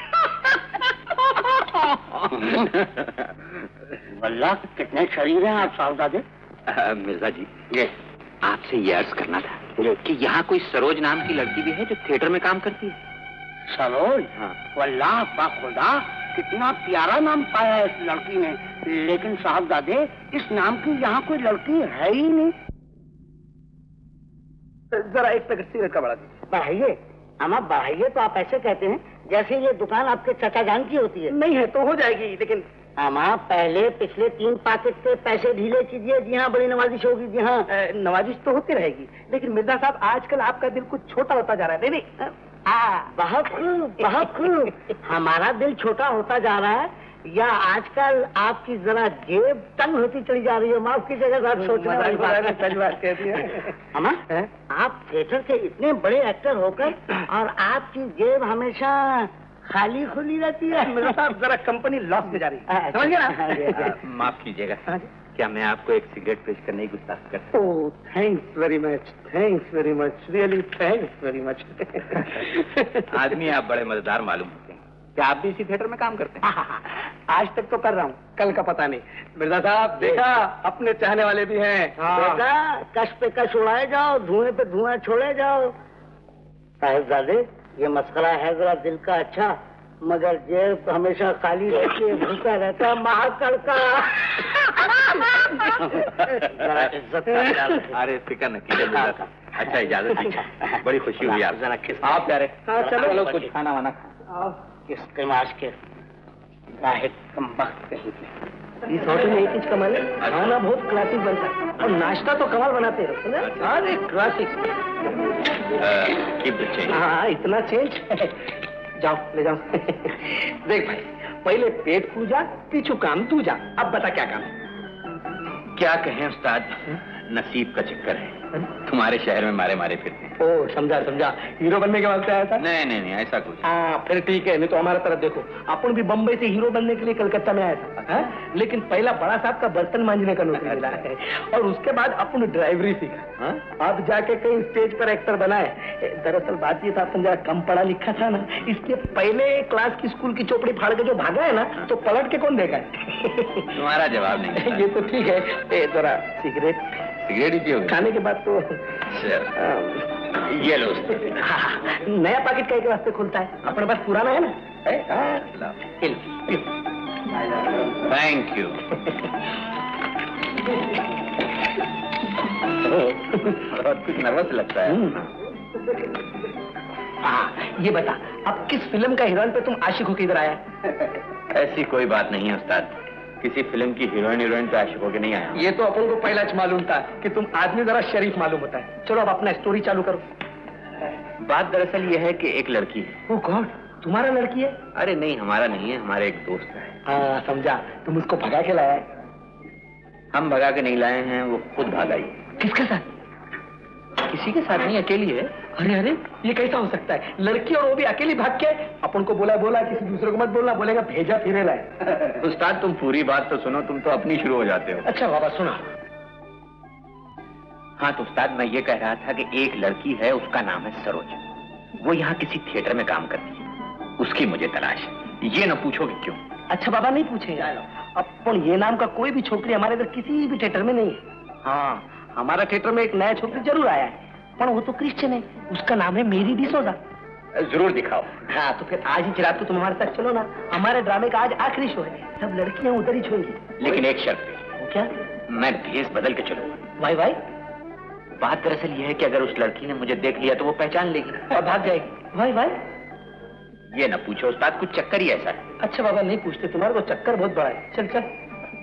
Speaker 14: वल्लाह कितने शरीर हैं आप साहिबजादे।
Speaker 10: मिर्जा जी, ये आपसे ये अर्ज करना था कि यहाँ कोई सरोज नाम की लड़की भी है जो थिएटर में काम करती है।
Speaker 14: सरोज? हाँ। वल्लाह बाखुदा कितना प्यारा नाम पाया है इस लड़की ने, लेकिन साहबजादे इस नाम की यहाँ कोई लड़की है ही नहीं।
Speaker 10: जरा एक पैकेट सिगरेट का बढ़ा दीजिए।
Speaker 14: बढ़ाइए अम्मा, बढ़ाइए तो आप ऐसे कहते हैं जैसे ये दुकान आपके चाचा जान की होती है।
Speaker 10: नहीं है तो हो जाएगी, लेकिन
Speaker 14: अम्मा पहले पिछले 3 पैकेट के पैसे ढीले कीजिए। जी हाँ, बड़ी नवाजिश होगी। जी हाँ,
Speaker 10: नवाजिश तो होती रहेगी, लेकिन मिर्जा साहब आजकल आपका दिल कुछ छोटा होता जा रहा है। नहीं
Speaker 14: बहुत खूब, बहुत खूब। हमारा दिल छोटा होता जा रहा है या आजकल आपकी जरा जेब तंग होती चली जा रही है? माफ कीजिएगा साहब, सोचने वाली बात है।
Speaker 10: सच बात कहती है
Speaker 14: अम्मा, आप थिएटर के इतने बड़े एक्टर होकर और आपकी जेब हमेशा खाली खुली रहती है।
Speaker 10: मिर्जा साहब जरा कंपनी लॉस में जा रही है, समझ गए ना? माफ कीजिएगा, क्या मैं आपको एक सिगरेट पेश करने की गुस्ताखी करता हूँ? Oh thanks very much, thanks very much, really thanks very much. आदमी आप बड़े मजेदार मालूम होते हैं। क्या आप भी इसी थिएटर में काम करते हैं? आज तक तो कर रहा हूँ, कल का पता नहीं। मिर्जा साहब देखा, अपने चाहने वाले भी हैं।
Speaker 14: बेटा कश पे कश उड़ाए जाओ, धुएं पे धुआं छोड़े जाओ। साहिबजादे, ये मस्करा है जरा दिल का अच्छा, मगर जेब हमेशा खाली रहती है, भूखा रहता महाकड़ का। जरा इज्जत का।
Speaker 10: अरे फिक्र न कीजिए। अच्छा इजाजत दीजिए, बड़ी खुशी हुई। आप जरा किस आप प्यारे, चलो कुछ खाना वाना खा।
Speaker 14: किसके माश के गाहिक कम वक्त कहीं के।
Speaker 8: इस होटल में एक चीज कमाल है, खाना बहुत क्लासिक बनता है और नाश्ता तो कमाल बनाते हैं। अरे क्लासिक। हाँ, इतना चेंज। जाओ ले जाओ। देख भाई, पहले पेट पूजा, पीछू काम तू जा। अब बता क्या काम?
Speaker 10: क्या कहें उस्ताद, नसीब का चक्कर है, तुम्हारे शहर में मारे मारे फिरते हैं।
Speaker 8: ओ समझा समझा, हीरो बनने के वास्ते आया था?
Speaker 10: नहीं नहीं नहीं, ऐसा कुछ।
Speaker 8: हाँ फिर ठीक है, नहीं तो हमारा तरफ देखो, अपन भी बम्बई से हीरो बनने के लिए कलकत्ता में आया था, लेकिन पहला बड़ा साहब का बर्तन मांजने का नौकरी मिला है और उसके बाद अपन ड्राइवरी सीखा। अब जाके कहीं स्टेज पर एक्टर बना है। दरअसल बात ये था, अपन जरा कम पढ़ा लिखा था ना, इसके पहले क्लास की स्कूल की चौपड़ी फाड़ के जो भागा है ना, तो पलट के कौन देखा है?
Speaker 10: तुम्हारा जवाब नहीं।
Speaker 8: ये तो ठीक है, जरा सिगरेट
Speaker 10: ही पियोगे?
Speaker 8: खाने के बाद तो
Speaker 10: ये लो।
Speaker 8: नया पैकेट कई के वास्ते खुलता है, अपने पास पुराना है ना?
Speaker 10: Thank you. बहुत कुछ नर्वस लगता है।
Speaker 8: ये बता, अब किस फिल्म का हीरोइन पे तुम आशिक होकर इधर आया?
Speaker 10: ऐसी कोई बात नहीं है उस्ताद, किसी फिल्म की हीरोइन पे आशिक होकर नहीं आया।
Speaker 8: ये तो अपन को पहला मालूम था कि तुम आदमी जरा शरीफ मालूम होता है। चलो अब अपना स्टोरी चालू करो।
Speaker 10: बात दरअसल ये है कि एक लड़की है।
Speaker 8: ओह गॉड, तुम्हारा लड़की है?
Speaker 10: अरे नहीं, हमारा नहीं है, हमारे एक दोस्त है।
Speaker 8: हाँ समझा, तुम उसको भगा के लाया है?
Speaker 10: हम भगा के नहीं लाए हैं, वो खुद भाग आई।
Speaker 8: किसके साथ?
Speaker 10: किसी के साथ नहीं, अकेली है।
Speaker 8: अरे अरे, ये कैसा हो सकता है? लड़की और वो भी अकेली भाग के? अपन को बोला किसी दूसरे को मत बोलना, बोलेगा भेजा फिरे लाए।
Speaker 10: उस्ताद तुम पूरी बात तो सुनो, तुम तो अपनी शुरू हो जाते हो।
Speaker 8: अच्छा बाबा सुना।
Speaker 10: हाँ तो उस्ताद, मैं ये कह रहा था कि एक लड़की है, उसका नाम है सरोज। वो यहाँ किसी थिएटर में काम करती है, उसकी मुझे तलाश है। ये न पूछोगे क्यों?
Speaker 8: अच्छा बाबा नहीं पूछेगा। अपन ये नाम का कोई भी छोकरी हमारे इधर किसी भी थिएटर में नहीं है। हाँ, हमारा थिएटर में एक नया छोकरी जरूर आया है, पर वो तो क्रिश्चियन है, उसका नाम है मेरी डिसोजा।
Speaker 10: जरूर दिखाओ।
Speaker 8: हाँ तो फिर आज ही रात को तुम हमारे साथ चलो ना, हमारे ड्रामे का आज आखिरी शो है, सब लड़कियां उधर ही छोड़ेंगी।
Speaker 10: लेकिन एक शर्त पे।
Speaker 8: वो क्या?
Speaker 10: मैं भेष बदल के चलूंगा।
Speaker 8: भाई भाई,
Speaker 10: बात दरअसल यह है कि अगर उस लड़की ने मुझे देख लिया तो वो पहचान लेगी और भाग जाएगी।
Speaker 8: भाई भाई,
Speaker 10: ये ना पूछो उस्ताद, कुछ चक्कर ही ऐसा है।
Speaker 8: अच्छा बाबा नहीं पूछते, तुम्हारा तो चक्कर बहुत बड़ा है। चल चल।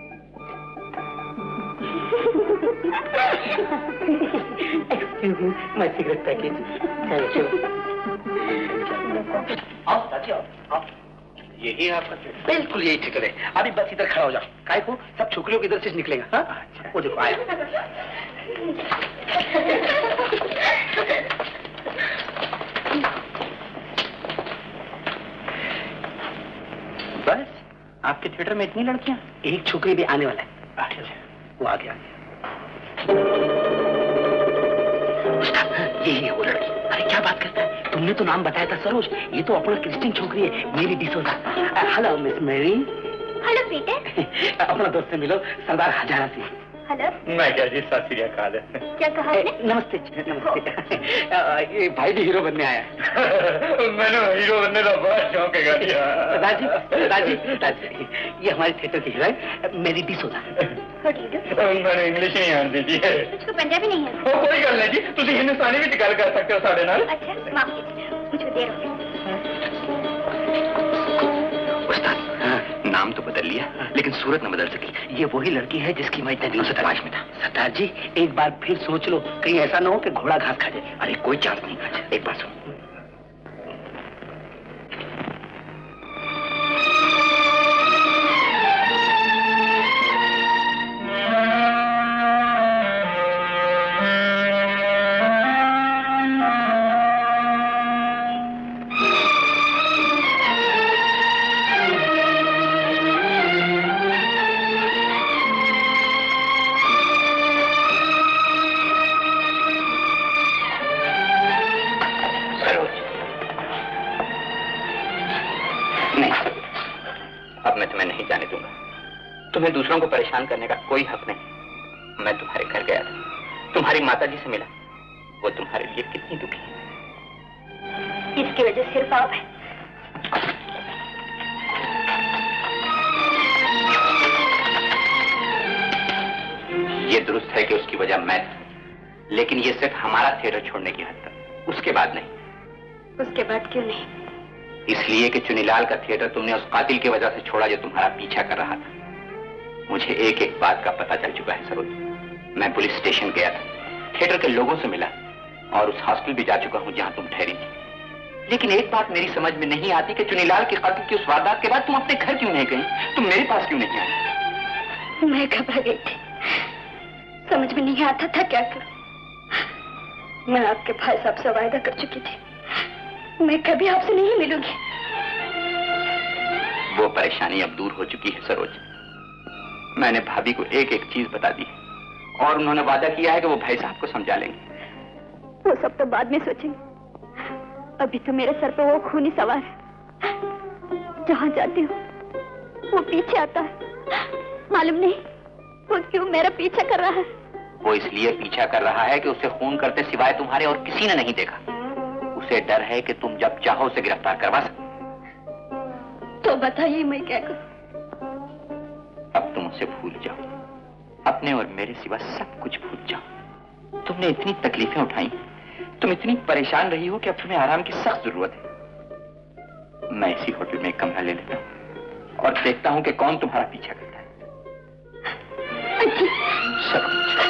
Speaker 8: Excuse me, my cigarette package. चलो चलो। आओ चाची आओ। यही आपका थिएटर? बिल्कुल यही थिएटर है। अभी बस इधर खड़ा हो जाओ, काय को सब छोकरियों के इधर से निकलेगा। हाँ अच्छा। वो देखो आया। बस आपके थिएटर में इतनी लड़कियां? एक छोकरी भी आने वाला है। वो आ गया। यही है वो लड़की। अरे क्या बात करता है, तुमने तो नाम बताया था सरोज, ये तो अपना क्रिस्टियन छोकरी है, Mary D'Souza. Hello miss Mary.
Speaker 5: Hello Peter.
Speaker 8: अपना दोस्त से मिलो, सरदार हजारा सिंह।
Speaker 5: हेलो।
Speaker 11: मैं क्या जी, सत श्री अकाल।
Speaker 5: क्या कहा आपने?
Speaker 8: नमस्ते नमस्ते। ये भाई भी हीरो बनने आया है।
Speaker 11: मैंने हीरो बनने का बहुत शौक है।
Speaker 8: दादी, ये हमारे थिएटर की हीरोइन मेरी डिसोजा।
Speaker 11: मैंने इंग्लिश नहीं आती जी।
Speaker 5: मुझको पंजाबी नहीं है।
Speaker 11: कोई गल नहीं जी, तुम हिंदुस्तानी भी गल कर सकते हो साढ़े नाल।
Speaker 5: अच्छा माफ कीजिए, मुझे देर हो गई।
Speaker 2: नाम तो बदल लिया, लेकिन सूरत न बदल सकी। ये वही लड़की है जिसकी मैं इतने दिनों से तलाश में था।
Speaker 8: सरदार जी एक बार फिर सोच लो, कहीं ऐसा ना हो कि घोड़ा घास खा जाए।
Speaker 2: अरे कोई चांस नहीं। एक बार सुन, तुम्हें दूसरों को परेशान करने का कोई हक नहीं। मैं तुम्हारे घर गया था, तुम्हारी माताजी से मिला, वो तुम्हारे लिए कितनी दुखी है।
Speaker 5: इसकी वजह सिर्फ आप है।
Speaker 2: ये दुरुस्त है कि उसकी वजह मैं था, लेकिन ये सिर्फ हमारा थिएटर छोड़ने की हद तक, उसके बाद नहीं।
Speaker 5: उसके बाद क्यों नहीं?
Speaker 2: इसलिए कि चुनीलाल का थिएटर तुमने उस कातिल की वजह से छोड़ा जो तुम्हारा पीछा कर रहा था। मुझे एक एक बात का पता चल चुका है सरोज। मैं पुलिस स्टेशन गया था, थिएटर के लोगों से मिला और उस हॉस्टल भी जा चुका हूं जहां तुम ठहरी थी। लेकिन एक बात मेरी समझ में नहीं आती कि चुनीलाल के कत्ल की उस वारदात के बाद तुम अपने घर क्यों नहीं गई? तुम मेरे पास क्यों नहीं आई?
Speaker 5: मैं घबरा गई थी, समझ में नहीं आता था क्या करूं। मैं आपके भाई साहब से वायदा कर चुकी थी, मैं कभी आपसे नहीं मिलूंगी।
Speaker 2: वो परेशानी अब दूर हो चुकी है सरोज। मैंने भाभी को एक एक चीज बता दी और उन्होंने वादा किया है कि वो भाई साहब को समझा लेंगे।
Speaker 5: वो सब तो बाद में सोचेंगे, अभी तो मेरे सर पे वो खूनी सवार है। जहां जाती हूँ वो पीछे आता है, मालूम नहीं वो क्यों मेरा पीछा कर रहा है।
Speaker 2: वो इसलिए पीछा कर रहा है कि उसे खून करते सिवाय तुम्हारे और किसी ने नहीं देखा। उसे डर है कि तुम जब चाहो उसे गिरफ्तार करवा सको।
Speaker 5: तो बताइए मैं क्या करूं?
Speaker 2: अब तुम उसे भूल जाओ, अपने और मेरे सिवा सब कुछ भूल जाओ। तुमने इतनी तकलीफें उठाई, तुम इतनी परेशान रही हो कि अब तुम्हें आराम की सख्त जरूरत है। मैं इसी होटल में एक कमरा ले लेता हूँ और देखता हूँ कि कौन तुम्हारा पीछा करता है। सब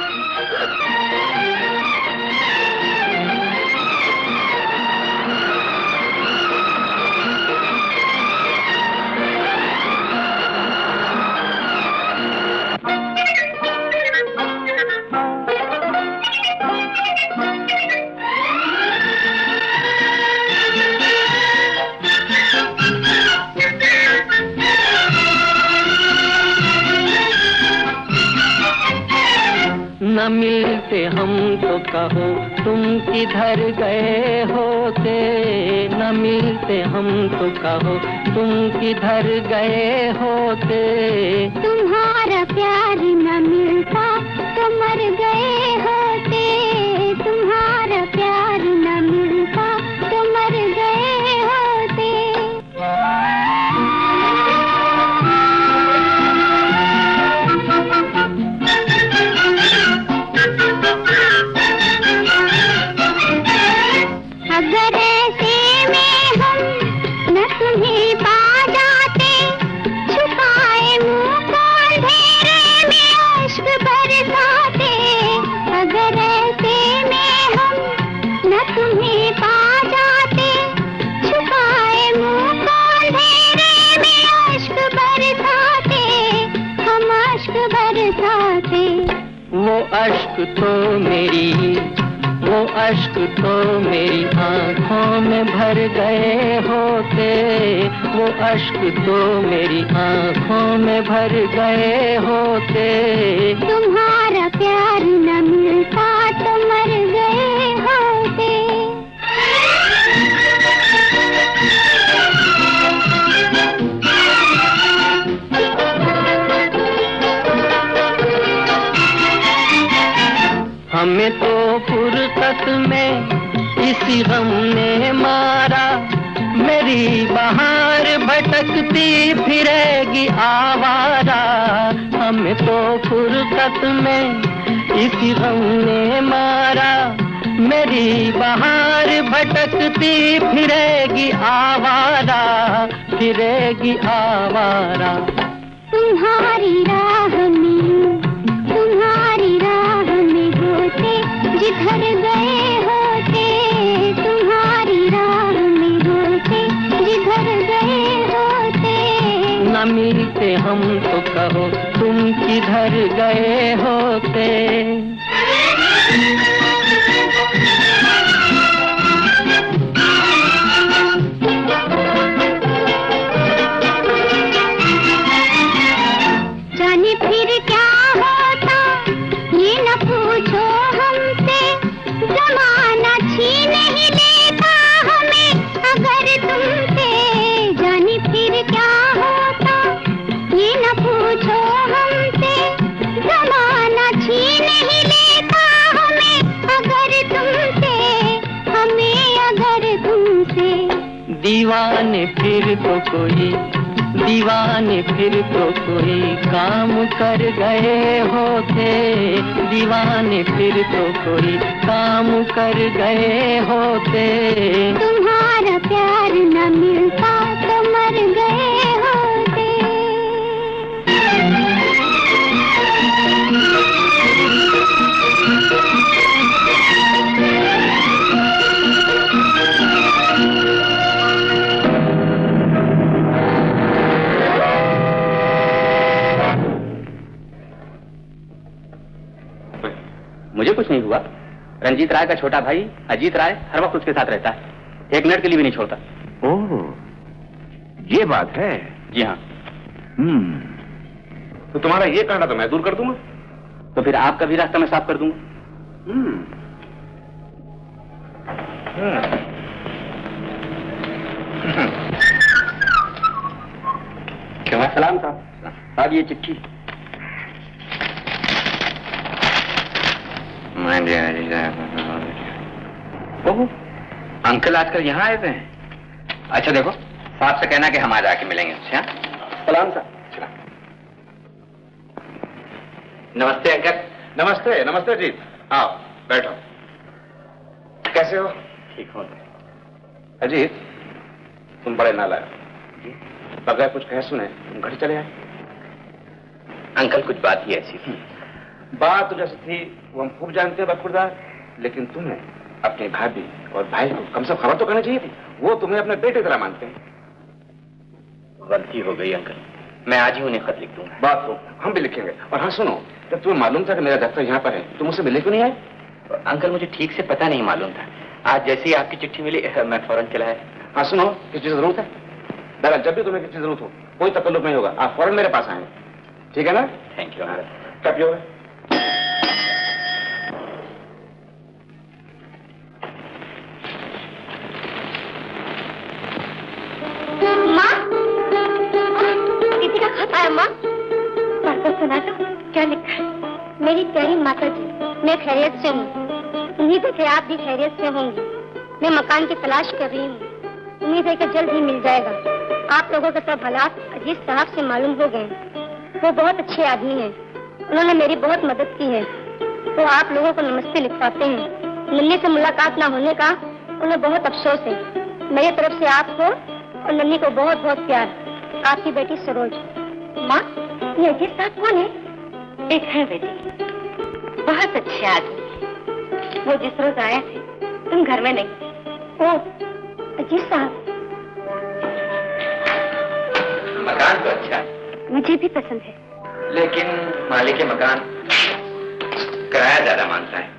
Speaker 6: न मिलते हम तो कहो तुम किधर गए होते, न मिलते हम तो कहो तुम किधर गए होते।
Speaker 5: तुम्हारा प्यार न मिलता तो मर गए होते, तुम्हारा प्यार न मिलता तो मर गए होते। अगर ऐसे में हम न तुम्हें पा जाते, छुपाए मुंह को अंधेरे में अश्क
Speaker 6: अश्क तो मेरी आंखों में भर गए होते, वो अश्क तो मेरी आंखों में भर गए होते।
Speaker 5: तुम्हारा प्यार न मिलता तो मर गए होते।
Speaker 6: हमें तो फुर्सत में इसी गम ने मारा, मेरी बहार भटकती फिरेगी आवारा। हमें तो फुर्सत में इसी गम ने मारा, मेरी बहार भटकती फिरेगी आवारा, फिरेगी आवारा।
Speaker 5: तुम्हारी राह में होते जिधर गए होते, तुम्हारी राह में होते जिधर गए होते।
Speaker 6: न मिलते हम तो कहो तुम किधर गए होते।
Speaker 5: जाने फिर क्या होता ये न पूछो हमसे, जमाना छीन ही लेता हमें अगर तुमसे। जाने फिर क्या होता ये न पूछो हमसे, जमाना छीन ही लेता हमें अगर तुमसे, हमें अगर तुमसे।
Speaker 6: दीवाने फिर तो कोई काम कर गए होते, दीवाने फिर तो कोई काम कर गए होते।
Speaker 5: तुम्हारा प्यार न मिलता तो मर गए होते।
Speaker 2: मुझे कुछ नहीं हुआ। रंजीत राय का छोटा भाई अजीत राय हर वक्त उसके साथ रहता है, एक मिनट के लिए भी नहीं छोड़ता।
Speaker 9: ओह, ये बात है।
Speaker 2: जी हाँ।
Speaker 9: तो तुम्हारा ये कहना तो मैं दूर कर दूंगा।
Speaker 2: तो फिर आपका भी रास्ता मैं साफ कर दूंगा।
Speaker 9: क्या
Speaker 2: सलाम साहब। अब ये चिट्ठी।
Speaker 4: ओह, अंकल आजकल यहाँ आए हुए हैं। अच्छा देखो, साहब से कहना कि हम आज आके मिलेंगे।
Speaker 2: सलाम साहब।
Speaker 4: नमस्ते अंकल।
Speaker 9: नमस्ते। नमस्ते जी, आओ बैठो। कैसे हो?
Speaker 2: ठीक हो।
Speaker 9: अजीत, तुम बड़े नालायक, बगैर कुछ कहे सुने तुम घर चले आए।
Speaker 4: अंकल कुछ बात ही ऐसी थी।
Speaker 9: बात तो जैसी थी वो हम खूब जानते हैं बदकिरदार, लेकिन तुम्हें अपनी भाभी और भाई को कम से कम खबर तो करनी चाहिए थी। वो तुम्हें अपने बेटे तरह मानते हैं।
Speaker 2: गलती हो गई अंकल, मैं आज ही उन्हें खत लिख दूंगा।
Speaker 9: बात तो हम भी लिखेंगे। और हाँ सुनो, जब तुम्हें मालूम था कि मेरा दफ्तर यहाँ पर है, तुम मुझसे मिलने क्यों नहीं आए?
Speaker 2: अंकल मुझे ठीक से पता नहीं मालूम था। आज जैसे ही आपकी चिट्ठी मिली मैं फौरन चला आया।
Speaker 9: हाँ सुनो, किस चीज की जरूरत है? दादा, जब भी तुम्हें किसी जरूरत हो कोई तकल्लुफ नहीं होगा, आप फौरन मेरे पास आएंगे, ठीक है ना?
Speaker 2: Thank you uncle.
Speaker 9: क्या पियोगे?
Speaker 5: माँ, किसी का खत आया माँ? पढ़कर सुना दो, क्या लिखा है? मेरी प्यारी माता जी, मैं खैरियत से हूँ। उम्मीद है कि आप भी खैरियत से होंगी। मैं मकान की तलाश कर रही हूँ, उम्मीद है कि जल्द ही मिल जाएगा। आप लोगों के सब हालात अजीत साहब से मालूम हो गए। वो बहुत अच्छे आदमी हैं, उन्होंने मेरी बहुत मदद की है। वो आप लोगों को नमस्ते लिखवाते हैं। नन्ही से मुलाकात ना होने का उन्हें बहुत अफसोस है। मेरी तरफ से आपको और नन्ही को बहुत बहुत प्यार। आपकी बेटी सरोज। माँ, ये अजीत साहब कौन है? एक है बेटी, बहुत अच्छे आदमी। वो जिस रोज आए थे तुम घर में नहीं। ओ, अजीत साहब।
Speaker 4: मकान तो अच्छा है,
Speaker 5: मुझे भी पसंद है,
Speaker 4: लेकिन मालिक के मकान किराया ज्यादा मांगता है।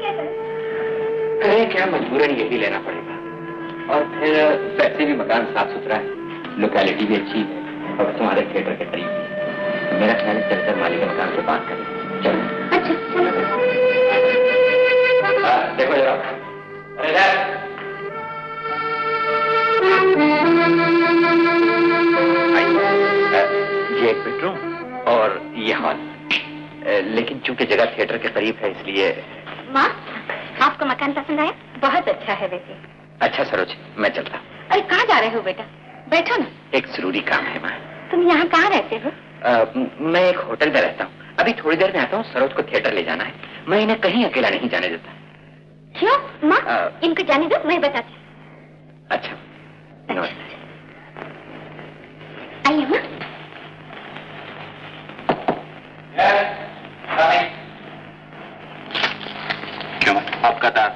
Speaker 4: अरे क्या मजबूरन ये भी लेना पड़ेगा। और फिर वैसे भी मकान साफ सुथरा है, लोकेलिटी भी अच्छी है और तुम्हारे थिएटर के करीब भी। मेरा ख्याल है चलकर मालिक मकान से बात करें। चलो।
Speaker 5: अच्छा चलो।
Speaker 4: देखो जरा। ये एक बेडरूम और ये हॉल, लेकिन चूंकि जगह थिएटर के करीब है इसलिए।
Speaker 5: माँ, आपको मकान पसंद आया? बहुत अच्छा है बेटे।
Speaker 4: अच्छा सरोज, मैं चलता हूँ।
Speaker 5: अरे कहाँ जा रहे हो बेटा? बैठो ना।
Speaker 4: एक जरूरी काम है माँ।
Speaker 5: तुम यहाँ कहाँ रहते हो?
Speaker 4: मैं एक होटल में रहता हूँ। अभी थोड़ी देर में आता हूँ। सरोज को थिएटर ले जाना है। मैं इन्हें कहीं अकेला नहीं जाने देता।
Speaker 5: क्यों माँ? इनको जाने दो, मैं बताती हूँ।
Speaker 4: अच्छा नमस्ते।
Speaker 5: आइए माँ।
Speaker 4: क्यों आपका दाद?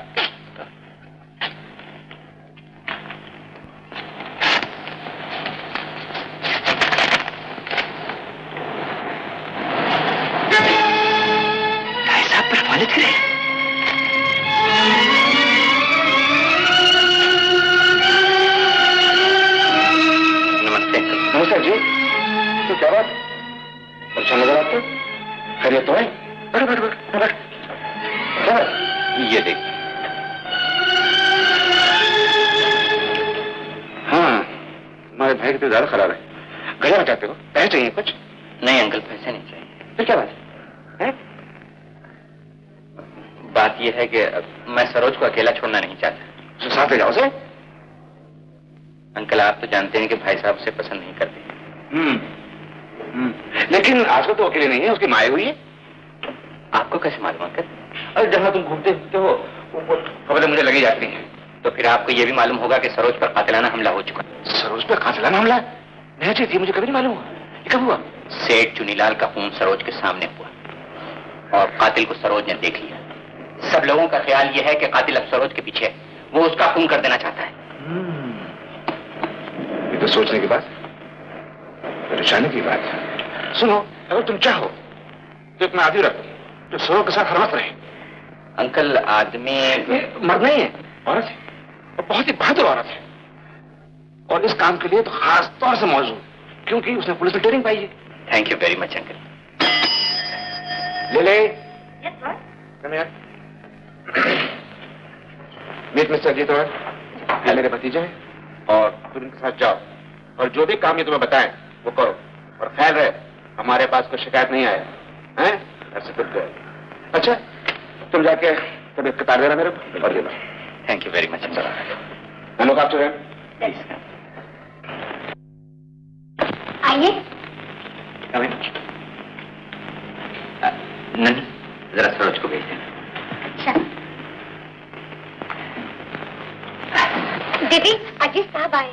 Speaker 4: भाई साहब प्रफुल्लित करें। नमस्ते जी। तो क्या बात? अच्छा नजर आते? खैरियत तो है? बैठ बैठ बैठ बैठ। ये देख। हाँ, हमारे भाई की तो ज्यादा खराब है। गया चाहते हो? पैसे चाहिए कुछ? नहीं अंकल, पैसे नहीं चाहिए। फिर क्या बात है? बात यह है कि मैं सरोज को अकेला छोड़ना नहीं चाहता। तो साथ ले जाओ उसे। अंकल आप तो जानते हैं कि भाई साहब उसे पसंद नहीं करते। लेकिन आजकल तो अकेले नहीं है, उसकी माए हुई है। आपको कैसे मालूम अंकल? अरे जहाँ तुम घूमते फिरते हो खबरें मुझे लगी जाती हैं। तो फिर आपको यह भी मालूम होगा कि सरोज पर कातिलाना हमला हो चुका है। सरोज पर कातिलाना हमला? नहीं चाहिए, मुझे कभी नहीं मालूम हुआ। ये कब हुआ? सेठ चुनीलाल का खून सरोज के सामने हुआ और कातिल को सरोज ने देख लिया। सब लोगों का ख्याल यह है कि कातिल अब सरोज के पीछे है। वो उसका खून कर देना चाहता है। ये तो सोचने की बात, परेशानी की बात। सुनो, अगर तुम चाहो तो एक मैं आदमी रखो जो सरोज के साथ हर वक्त रहे। अंकल आदमी मर्द नहीं है, औरत है और बहुत ही बहादुर औरत है। और इस काम के लिए तो खास तौर से मौजूद, क्योंकि उसने पुलिस में ट्रेनिंग पाई है। Thank you very much uncle. ले ले। मीट मिस्टर अजीत और ये मेरे भतीजे हैं और तुम इनके साथ जाओ और जो भी काम ये तुम्हें बताएं वो करो। और ख्याल रहे हमारे पास कोई शिकायत नहीं आया है। ऐसे फिर गए। अच्छा तुम जाके तबियत का तार देना मेरे को और देना। Thank you very much sir. लोग आप चुने
Speaker 5: आइए।
Speaker 4: नहीं जरा सरोज को भेज देना।
Speaker 5: अच्छा दीदी, अजीत साहब आए।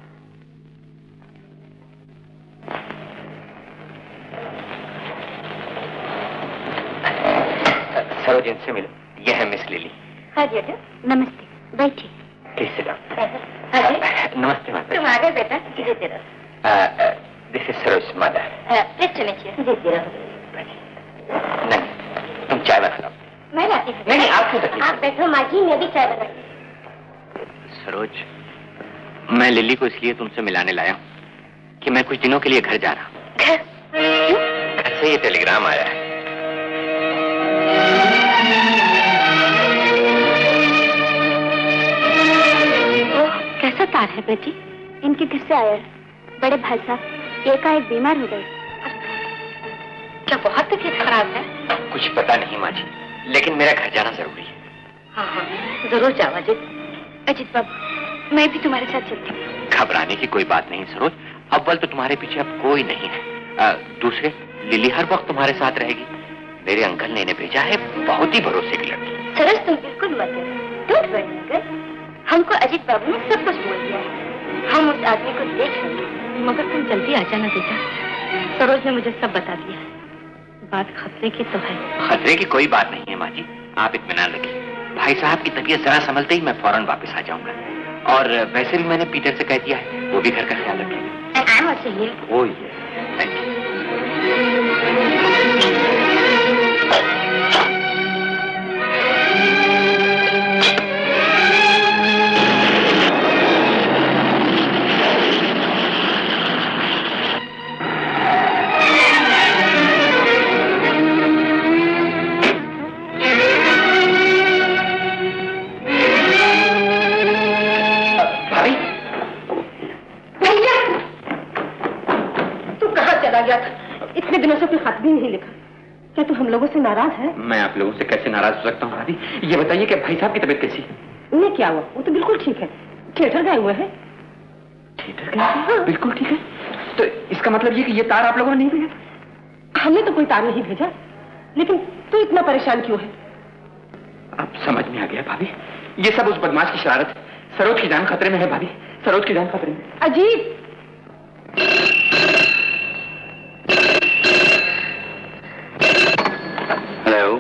Speaker 4: सरोज इनसे मिलो, यह है मिस लिली।
Speaker 5: हाँ बेटा, नमस्ते, बैठिए।
Speaker 4: Please sit down. नमस्ते माता।
Speaker 5: तुम आ गए बेटा, जीते रहो।
Speaker 4: This is Saroj mother.
Speaker 5: Please चलिए, जीते रहो।
Speaker 4: नहीं तुम चाय बना लो।
Speaker 5: मैं लाती हूँ।
Speaker 4: नहीं आप क्यों तकलीफ?
Speaker 5: आप बैठो माँ जी, मैं भी चाय बनाती।
Speaker 4: सरोज, मैं लिली को इसलिए तुमसे मिलाने लाया हूँ कि मैं कुछ दिनों के लिए घर जा रहा हूँ।
Speaker 5: घर? क्यों?
Speaker 4: घर से ये टेलीग्राम आया है।
Speaker 5: कैसा तार है बेटी? इनके घर से आया है। बड़े भाई साहब एकाएक बीमार हो गए। क्या बहुत तबीयत खराब है?
Speaker 4: कुछ पता नहीं माँ जी, लेकिन मेरा घर जाना जरूरी है।
Speaker 5: हाँ हाँ जरूर जाओ अजित। अजित बाबू, मैं भी तुम्हारे साथ चलती हूँ।
Speaker 4: घबराने की कोई बात नहीं सरोज, अव्वल तो तुम्हारे पीछे अब कोई नहीं है। दूसरे लिली हर वक्त तुम्हारे साथ रहेगी। मेरे अंकल ने इन्हें भेजा है, बहुत ही भरोसे की लड़की।
Speaker 5: सरोज तुम बिल्कुल मत डरो, डोंट वरी अंकल। हमको अजित बाबू ने सब कुछ बोल दिया है। हम उस आदमी को देख लेंगे। मगर तुम जल्दी आ जाना बेटा, सरोज ने मुझे सब बता दिया है। बात खतरे की तो है।
Speaker 4: खतरे की कोई बात नहीं है माँ जी, आप इत्मीनान रखिए। भाई साहब की तबीयत जरा संभलते ही मैं फौरन वापस आ जाऊंगा। और वैसे भी मैंने पीटर से कह दिया है, वो भी घर का ख्याल रखेगा। Oh yes, thank you.
Speaker 7: मुझसे नाराज है?
Speaker 4: मैं आप लोगों से कैसे नाराज हो सकता हूँ भाभी? ये बताइए कि भाई साहब की तबीयत कैसी है?
Speaker 7: उन्हें क्या हुआ? वो तो बिल्कुल ठीक है, थिएटर गए हुए हैं।
Speaker 4: थिएटर गए? हाँ। बिल्कुल ठीक है। तो इसका मतलब ये कि ये तार आप लोगों ने नहीं भेजा?
Speaker 7: हमने तो कोई तार नहीं भेजा, लेकिन तू इतना परेशान क्यों है?
Speaker 4: अब समझ में आ गया भाभी, ये सब उस बदमाश की शरारत है। सरोज की जान खतरे में है भाभी, सरोज की जान खतरे में।
Speaker 7: अजीत!
Speaker 4: हेलो,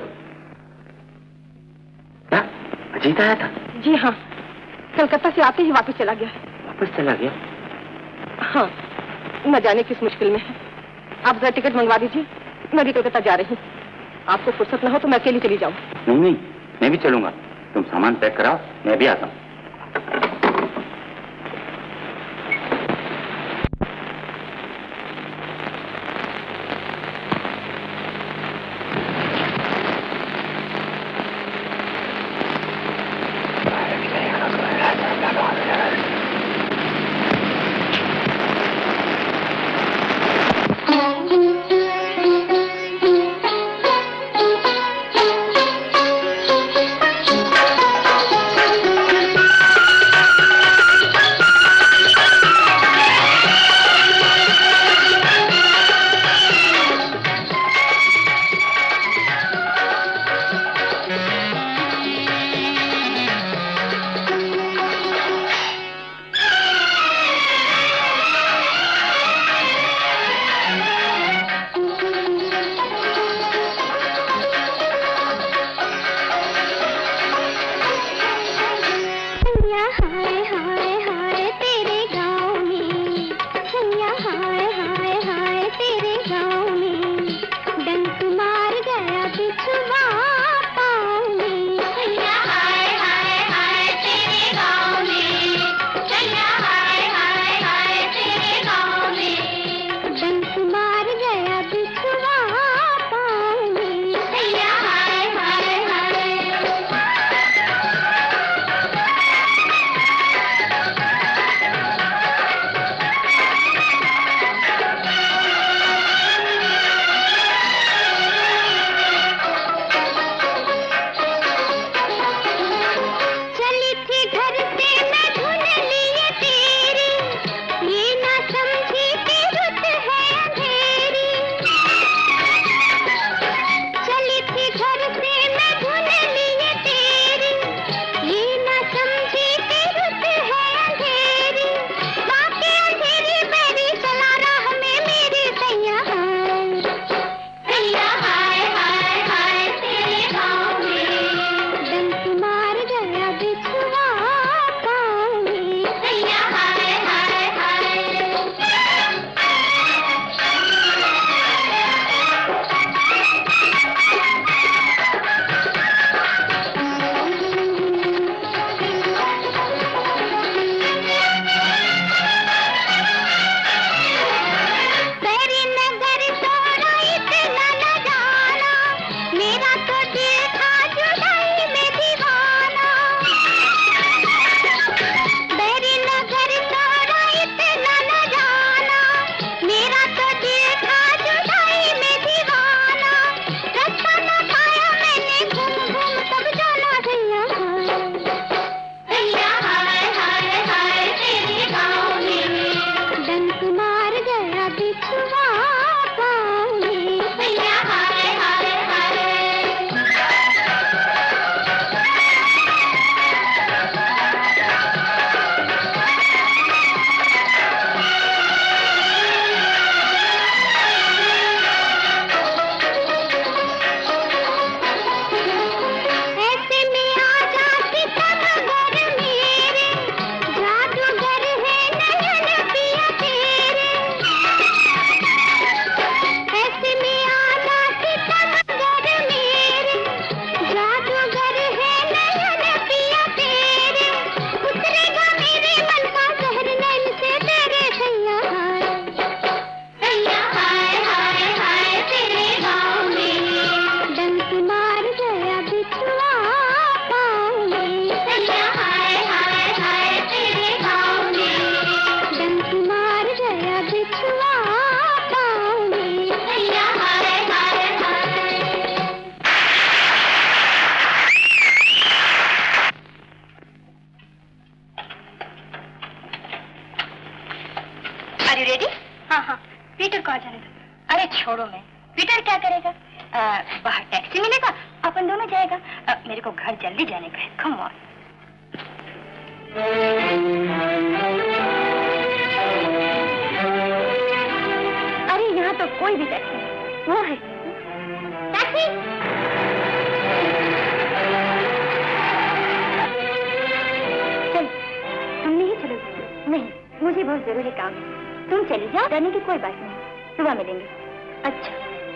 Speaker 4: क्या अजीत आया था?
Speaker 7: जी हाँ, कलकत्ता से आते ही वापस चला गया।
Speaker 4: वापस चला गया?
Speaker 7: हाँ, न जाने किस मुश्किल में है। आप जरा टिकट मंगवा दीजिए, मैं भी कलकत्ता जा रही हूँ। आपको फुर्सत न हो तो मैं अकेली चली जाऊँ।
Speaker 4: नहीं, मैं भी चलूंगा। तुम सामान पैक कराओ, मैं भी आता हूँ।
Speaker 5: पीटर को आ जाने दो। अरे छोड़ो, मैं पीटर क्या करेगा? बाहर टैक्सी मिलेगा, अपन दोनों जाएगा। मेरे को घर जल्दी जाने का है। Come on. अरे यहाँ तो कोई भी टैक्सी नहीं, वो है टैक्सी। चल, तुम नहीं चलोगे? नहीं, मुझे बहुत जरूरी काम है। तुम चली जाओ, जाने की कोई बात नहीं, सुबह मिलेंगे। अच्छा।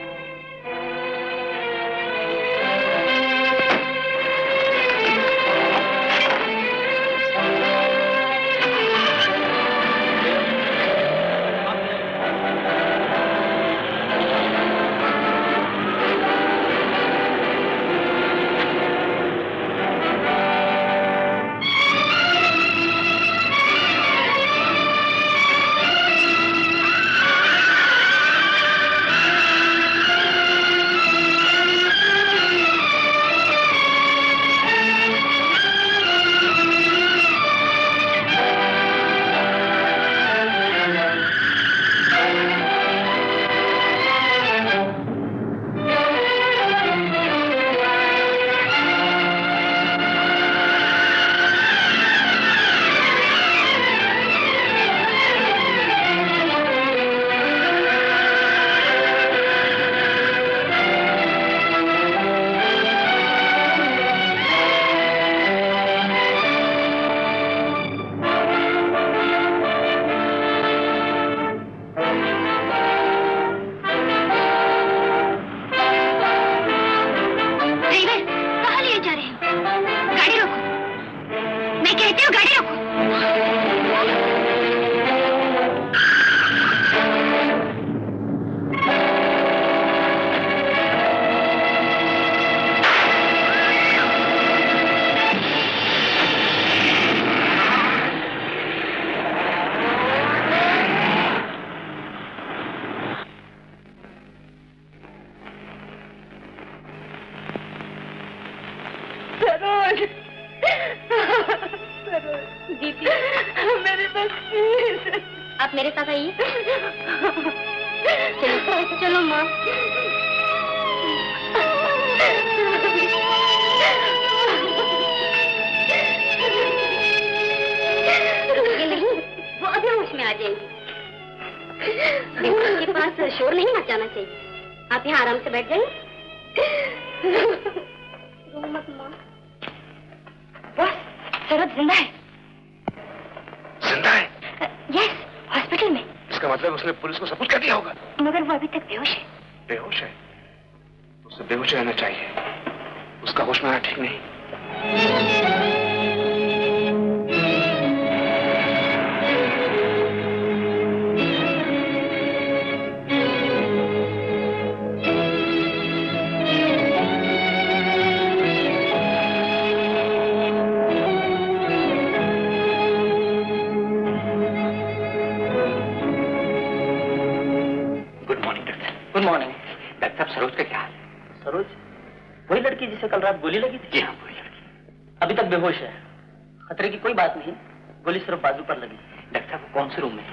Speaker 15: गोली लगी थी? जी हाँ, गोली लगी। अभी तक बेहोश है। खतरे की कोई बात नहीं, गोली सिर्फ बाजू पर लगी।
Speaker 2: डॉक्टर साहब कौन से रूम में?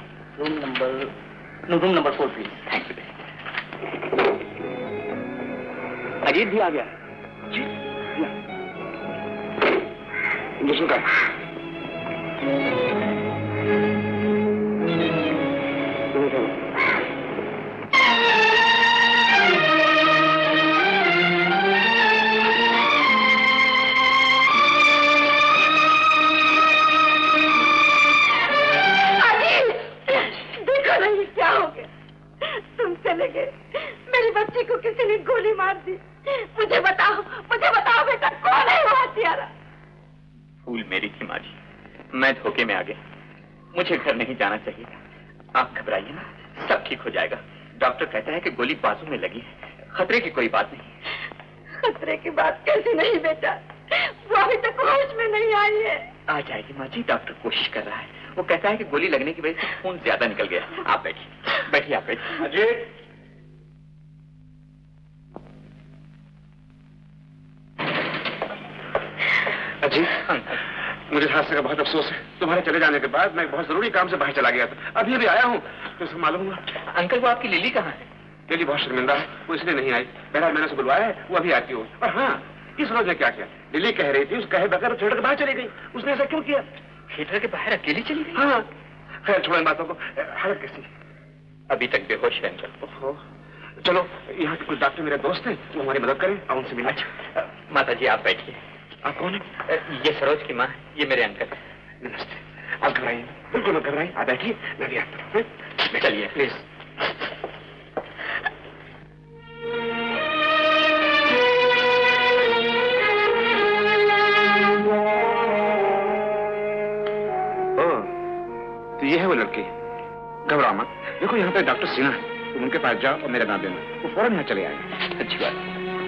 Speaker 15: Room number 4 please.
Speaker 2: Thank you.
Speaker 8: Ajit भी आ गया। जी इंजेक्शन का।
Speaker 4: धोखे में आ गए। मुझे घर नहीं जाना चाहिए था। आप घबराइए ना, सब ठीक हो जाएगा। डॉक्टर कहता है कि गोली बाजू में लगी है, खतरे की कोई बात नहीं।
Speaker 7: खतरे की बात कैसी नहीं बेटा, वो अभी तक होश में नहीं आई है।
Speaker 4: आ जाएगी माँ जी, डॉक्टर कोशिश कर रहा है। वो कहता है कि गोली लगने की वजह से खून ज्यादा निकल गया। आप बैठिए, बैठिए, आप बैठिए।
Speaker 8: अजीत, अजीत,
Speaker 9: मुझे इस हादसे का बहुत अफसोस है। तुम्हारे चले जाने के बाद मैं बहुत जरूरी काम से बाहर चला गया था, अभी अभी आया हूँ तो उसे मालूम हुआ।
Speaker 4: अंकल वो आपकी लिली कहाँ है?
Speaker 9: लिली बहुत शर्मिंदा है, वो इसलिए नहीं आई। बहरहाल मैंने उसे बुलवाया है, वो अभी आती हो। और हाँ, इस रोज ने क्या किया, लिली कह रही थी उस कहे बगैर थिएटर के बाहर चली गई। उसने ऐसा क्यों किया?
Speaker 4: थिएटर के बाहर अकेली चली गई?
Speaker 9: हाँ। खैर छोड़ो इन बातों को। हालत कैसी?
Speaker 4: अभी तक बेहोश है अंकल।
Speaker 9: चलो यहाँ के कुछ डॉक्टर मेरे दोस्त हैं, वो हमारी मदद करें और उनसे मिला।
Speaker 4: माता जी आप बैठिए।
Speaker 9: आप कौन है?
Speaker 4: ये सरोज की माँ, ये मेरे अंकल।
Speaker 9: नमस्ते। आप घबराइए, बिल्कुल मत घबराइए, आप बैठिए, मैं भी आता हूँ।
Speaker 4: चलिए प्लीज।
Speaker 9: तो ये है वो लड़की। घबराओ मत, देखो यहाँ पे डॉक्टर सिन्हा है, तुम उनके पास जाओ और मेरा नाम देना, वो फौरन यहाँ चले आए।
Speaker 4: अच्छी बात।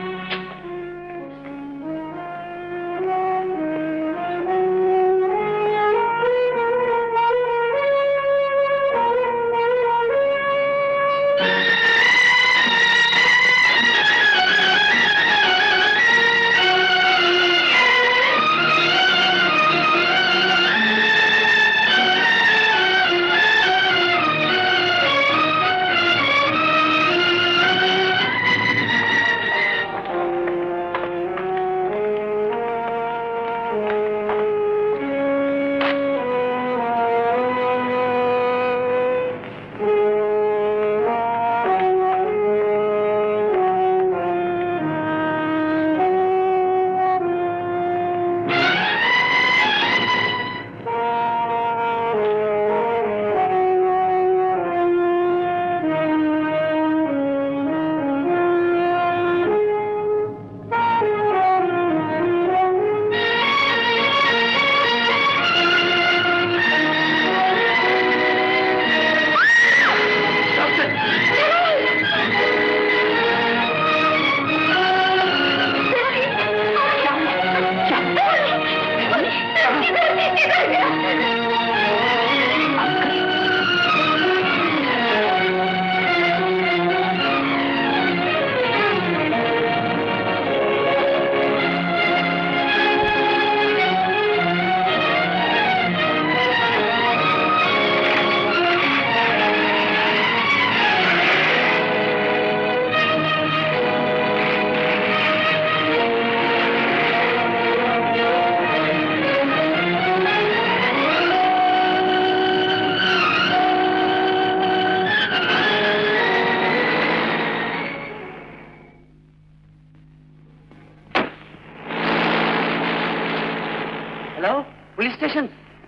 Speaker 14: Police station.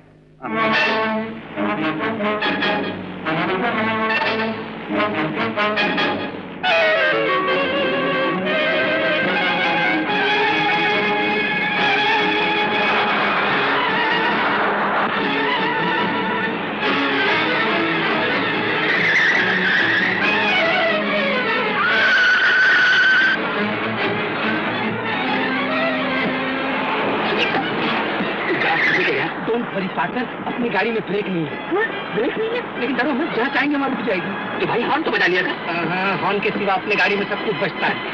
Speaker 14: अपनी गाड़ी में ब्रेक नहीं है। ब्रेक नहीं है, लेकिन डरो मत, जहाँ चाहेंगे वहाँ रुक जाएगी। तो भाई हॉर्न तो बजा लिया था। हाँ, हॉर्न के सिवा अपने गाड़ी में सब कुछ बचता है।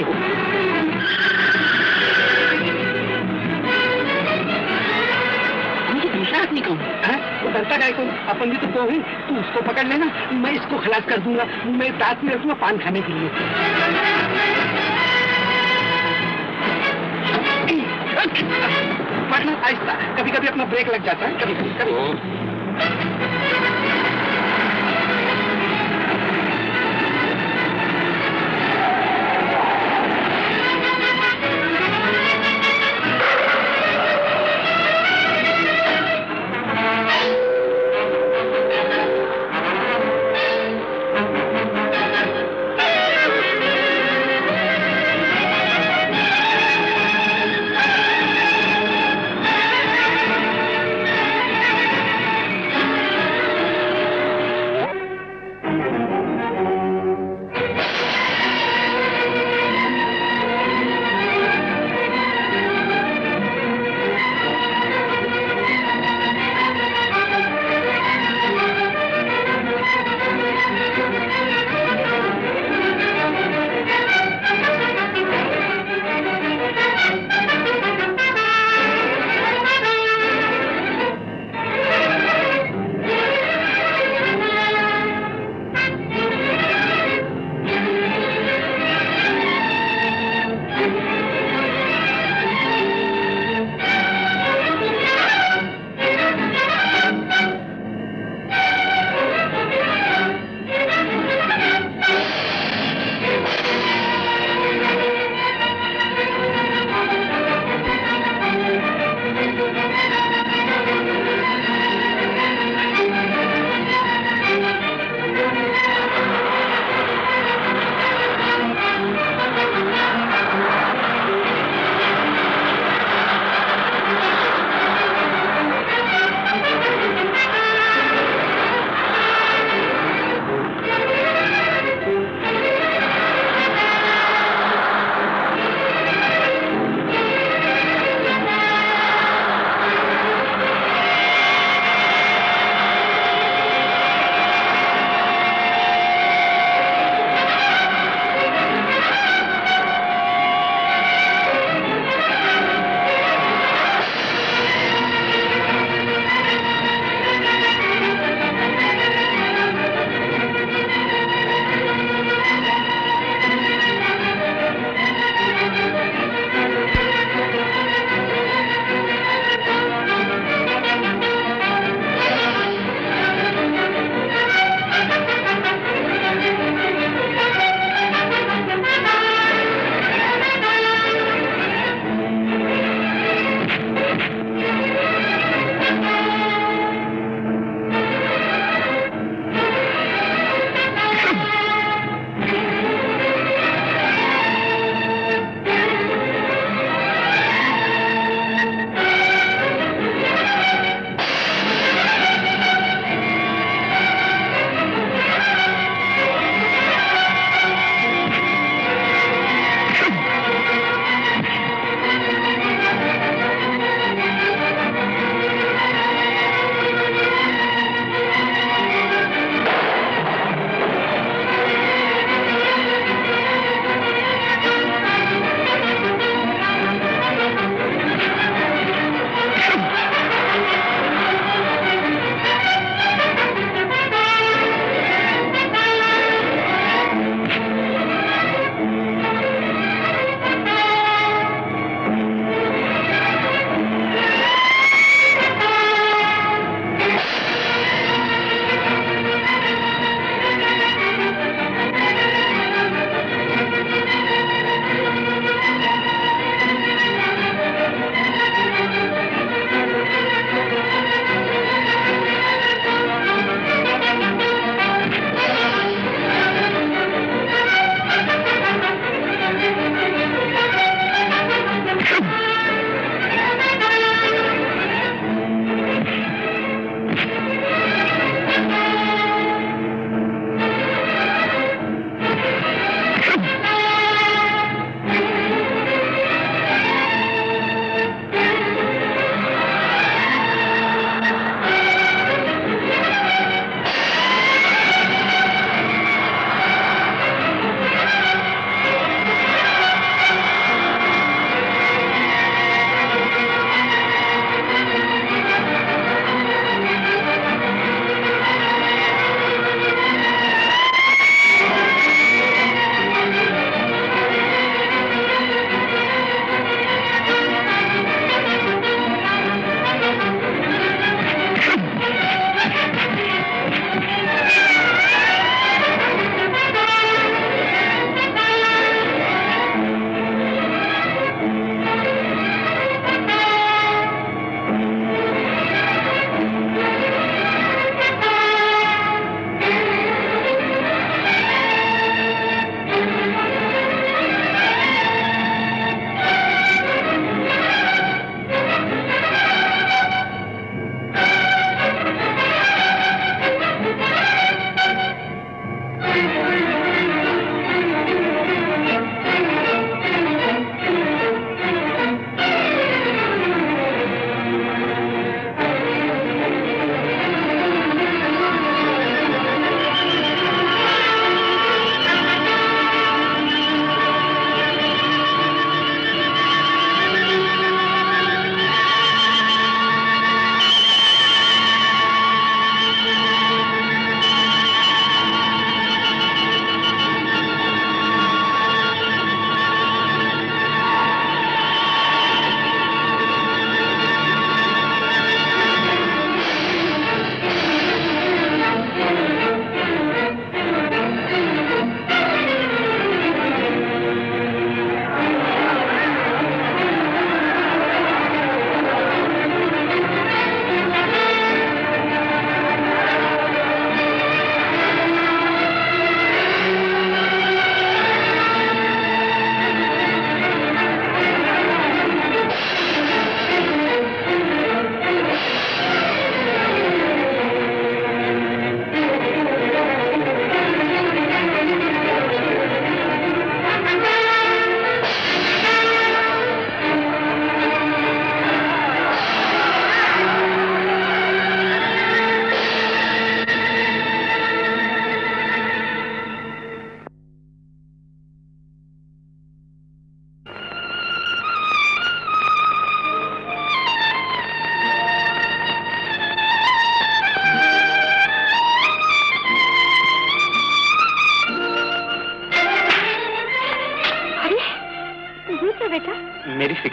Speaker 14: मुझे दूसरा आदमी कौन है? वो डरता गाय को, अपन भी तो दो ही, तू उसको पकड़ लेना, मैं इसको खलास कर दूंगा, मैं दांत में रखूंगा पान खाने के लिए। पढ़ना आहिस्ता, कभी कभी अपना ब्रेक लग जाता है, कभी कभी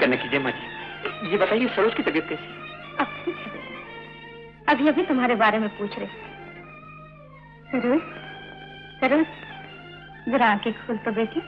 Speaker 10: न कीजिए माँ जी। ये बताइए सरोज की तबीयत कैसी है?
Speaker 5: अब ठीक है बेटा, अभी अभी तुम्हारे बारे में पूछ रहे। सरोज, सरोज, जरा आंखें खोल तो बेटी।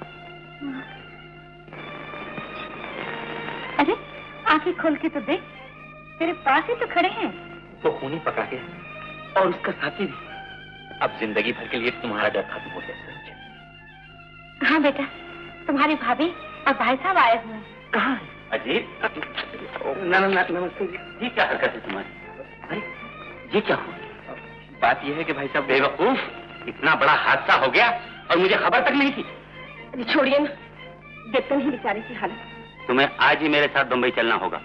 Speaker 5: अरे आंखें खोल के तो देख, तेरे पास ही तो खड़े हैं।
Speaker 10: वो खून ही पका गया और उसका साथी भी। अब जिंदगी भर के लिए तुम्हारा डर खत्म हो गया सरोज।
Speaker 5: हाँ बेटा, तुम्हारी भाभी और भाई साहब आए हुए हैं।
Speaker 10: कहाँ है?
Speaker 3: अजीत,
Speaker 8: नमस्ते जी।
Speaker 3: ये क्या हरकत है तुम्हारी?
Speaker 10: अरे ये क्या हुआ? बात ये है कि भाई साहब
Speaker 3: बेवकूफ, इतना बड़ा हादसा हो गया और मुझे खबर तक नहीं थी।
Speaker 7: अरे छोड़िए ना, देखते नहीं बेचारे की हालत।
Speaker 3: तुम्हें आज ही मेरे साथ बंबई चलना होगा।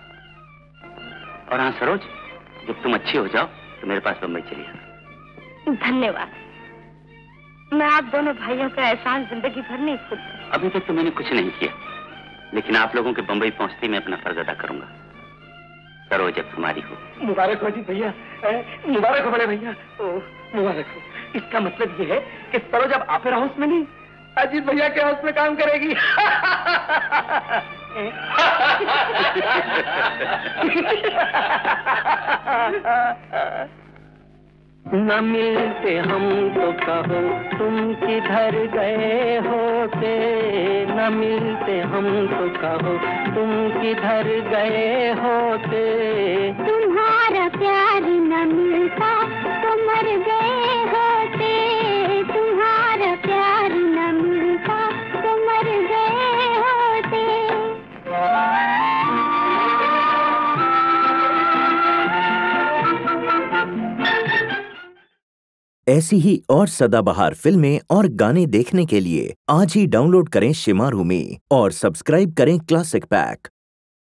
Speaker 3: और हाँ सरोज, जब तुम अच्छी हो जाओ तो मेरे पास बंबई चलिए।
Speaker 5: धन्यवाद, मैं आप दोनों भाइयों का एहसान जिंदगी भर नहीं भूल सकती।
Speaker 3: अभी तक तो मैंने कुछ नहीं किया, लेकिन आप लोगों के बंबई पहुंचते ही मैं अपना फर्ज अदा करूंगा। सरोज अब हमारी हो।
Speaker 8: मुबारक हो अजीत भैया, मुबारक हो बड़े भैया, मुबारक हो। इसका मतलब ये है कि सरोज अब ऑपेरा हाउस में नहीं, अजीत भैया के हाउस में काम करेगी।
Speaker 6: न मिलते हम तो कहो तुम किधर गए होते, न मिलते हम तो कहो तुम किधर गए होते।
Speaker 5: तुम्हारा प्यार न मिलता तो मर गए होते, तुम्हारा प्यार न मिलता तो मर गए होते।
Speaker 1: ऐसी ही और सदाबहार फिल्में और गाने देखने के लिए आज ही डाउनलोड करें शिमारू में और सब्सक्राइब करें क्लासिक पैक।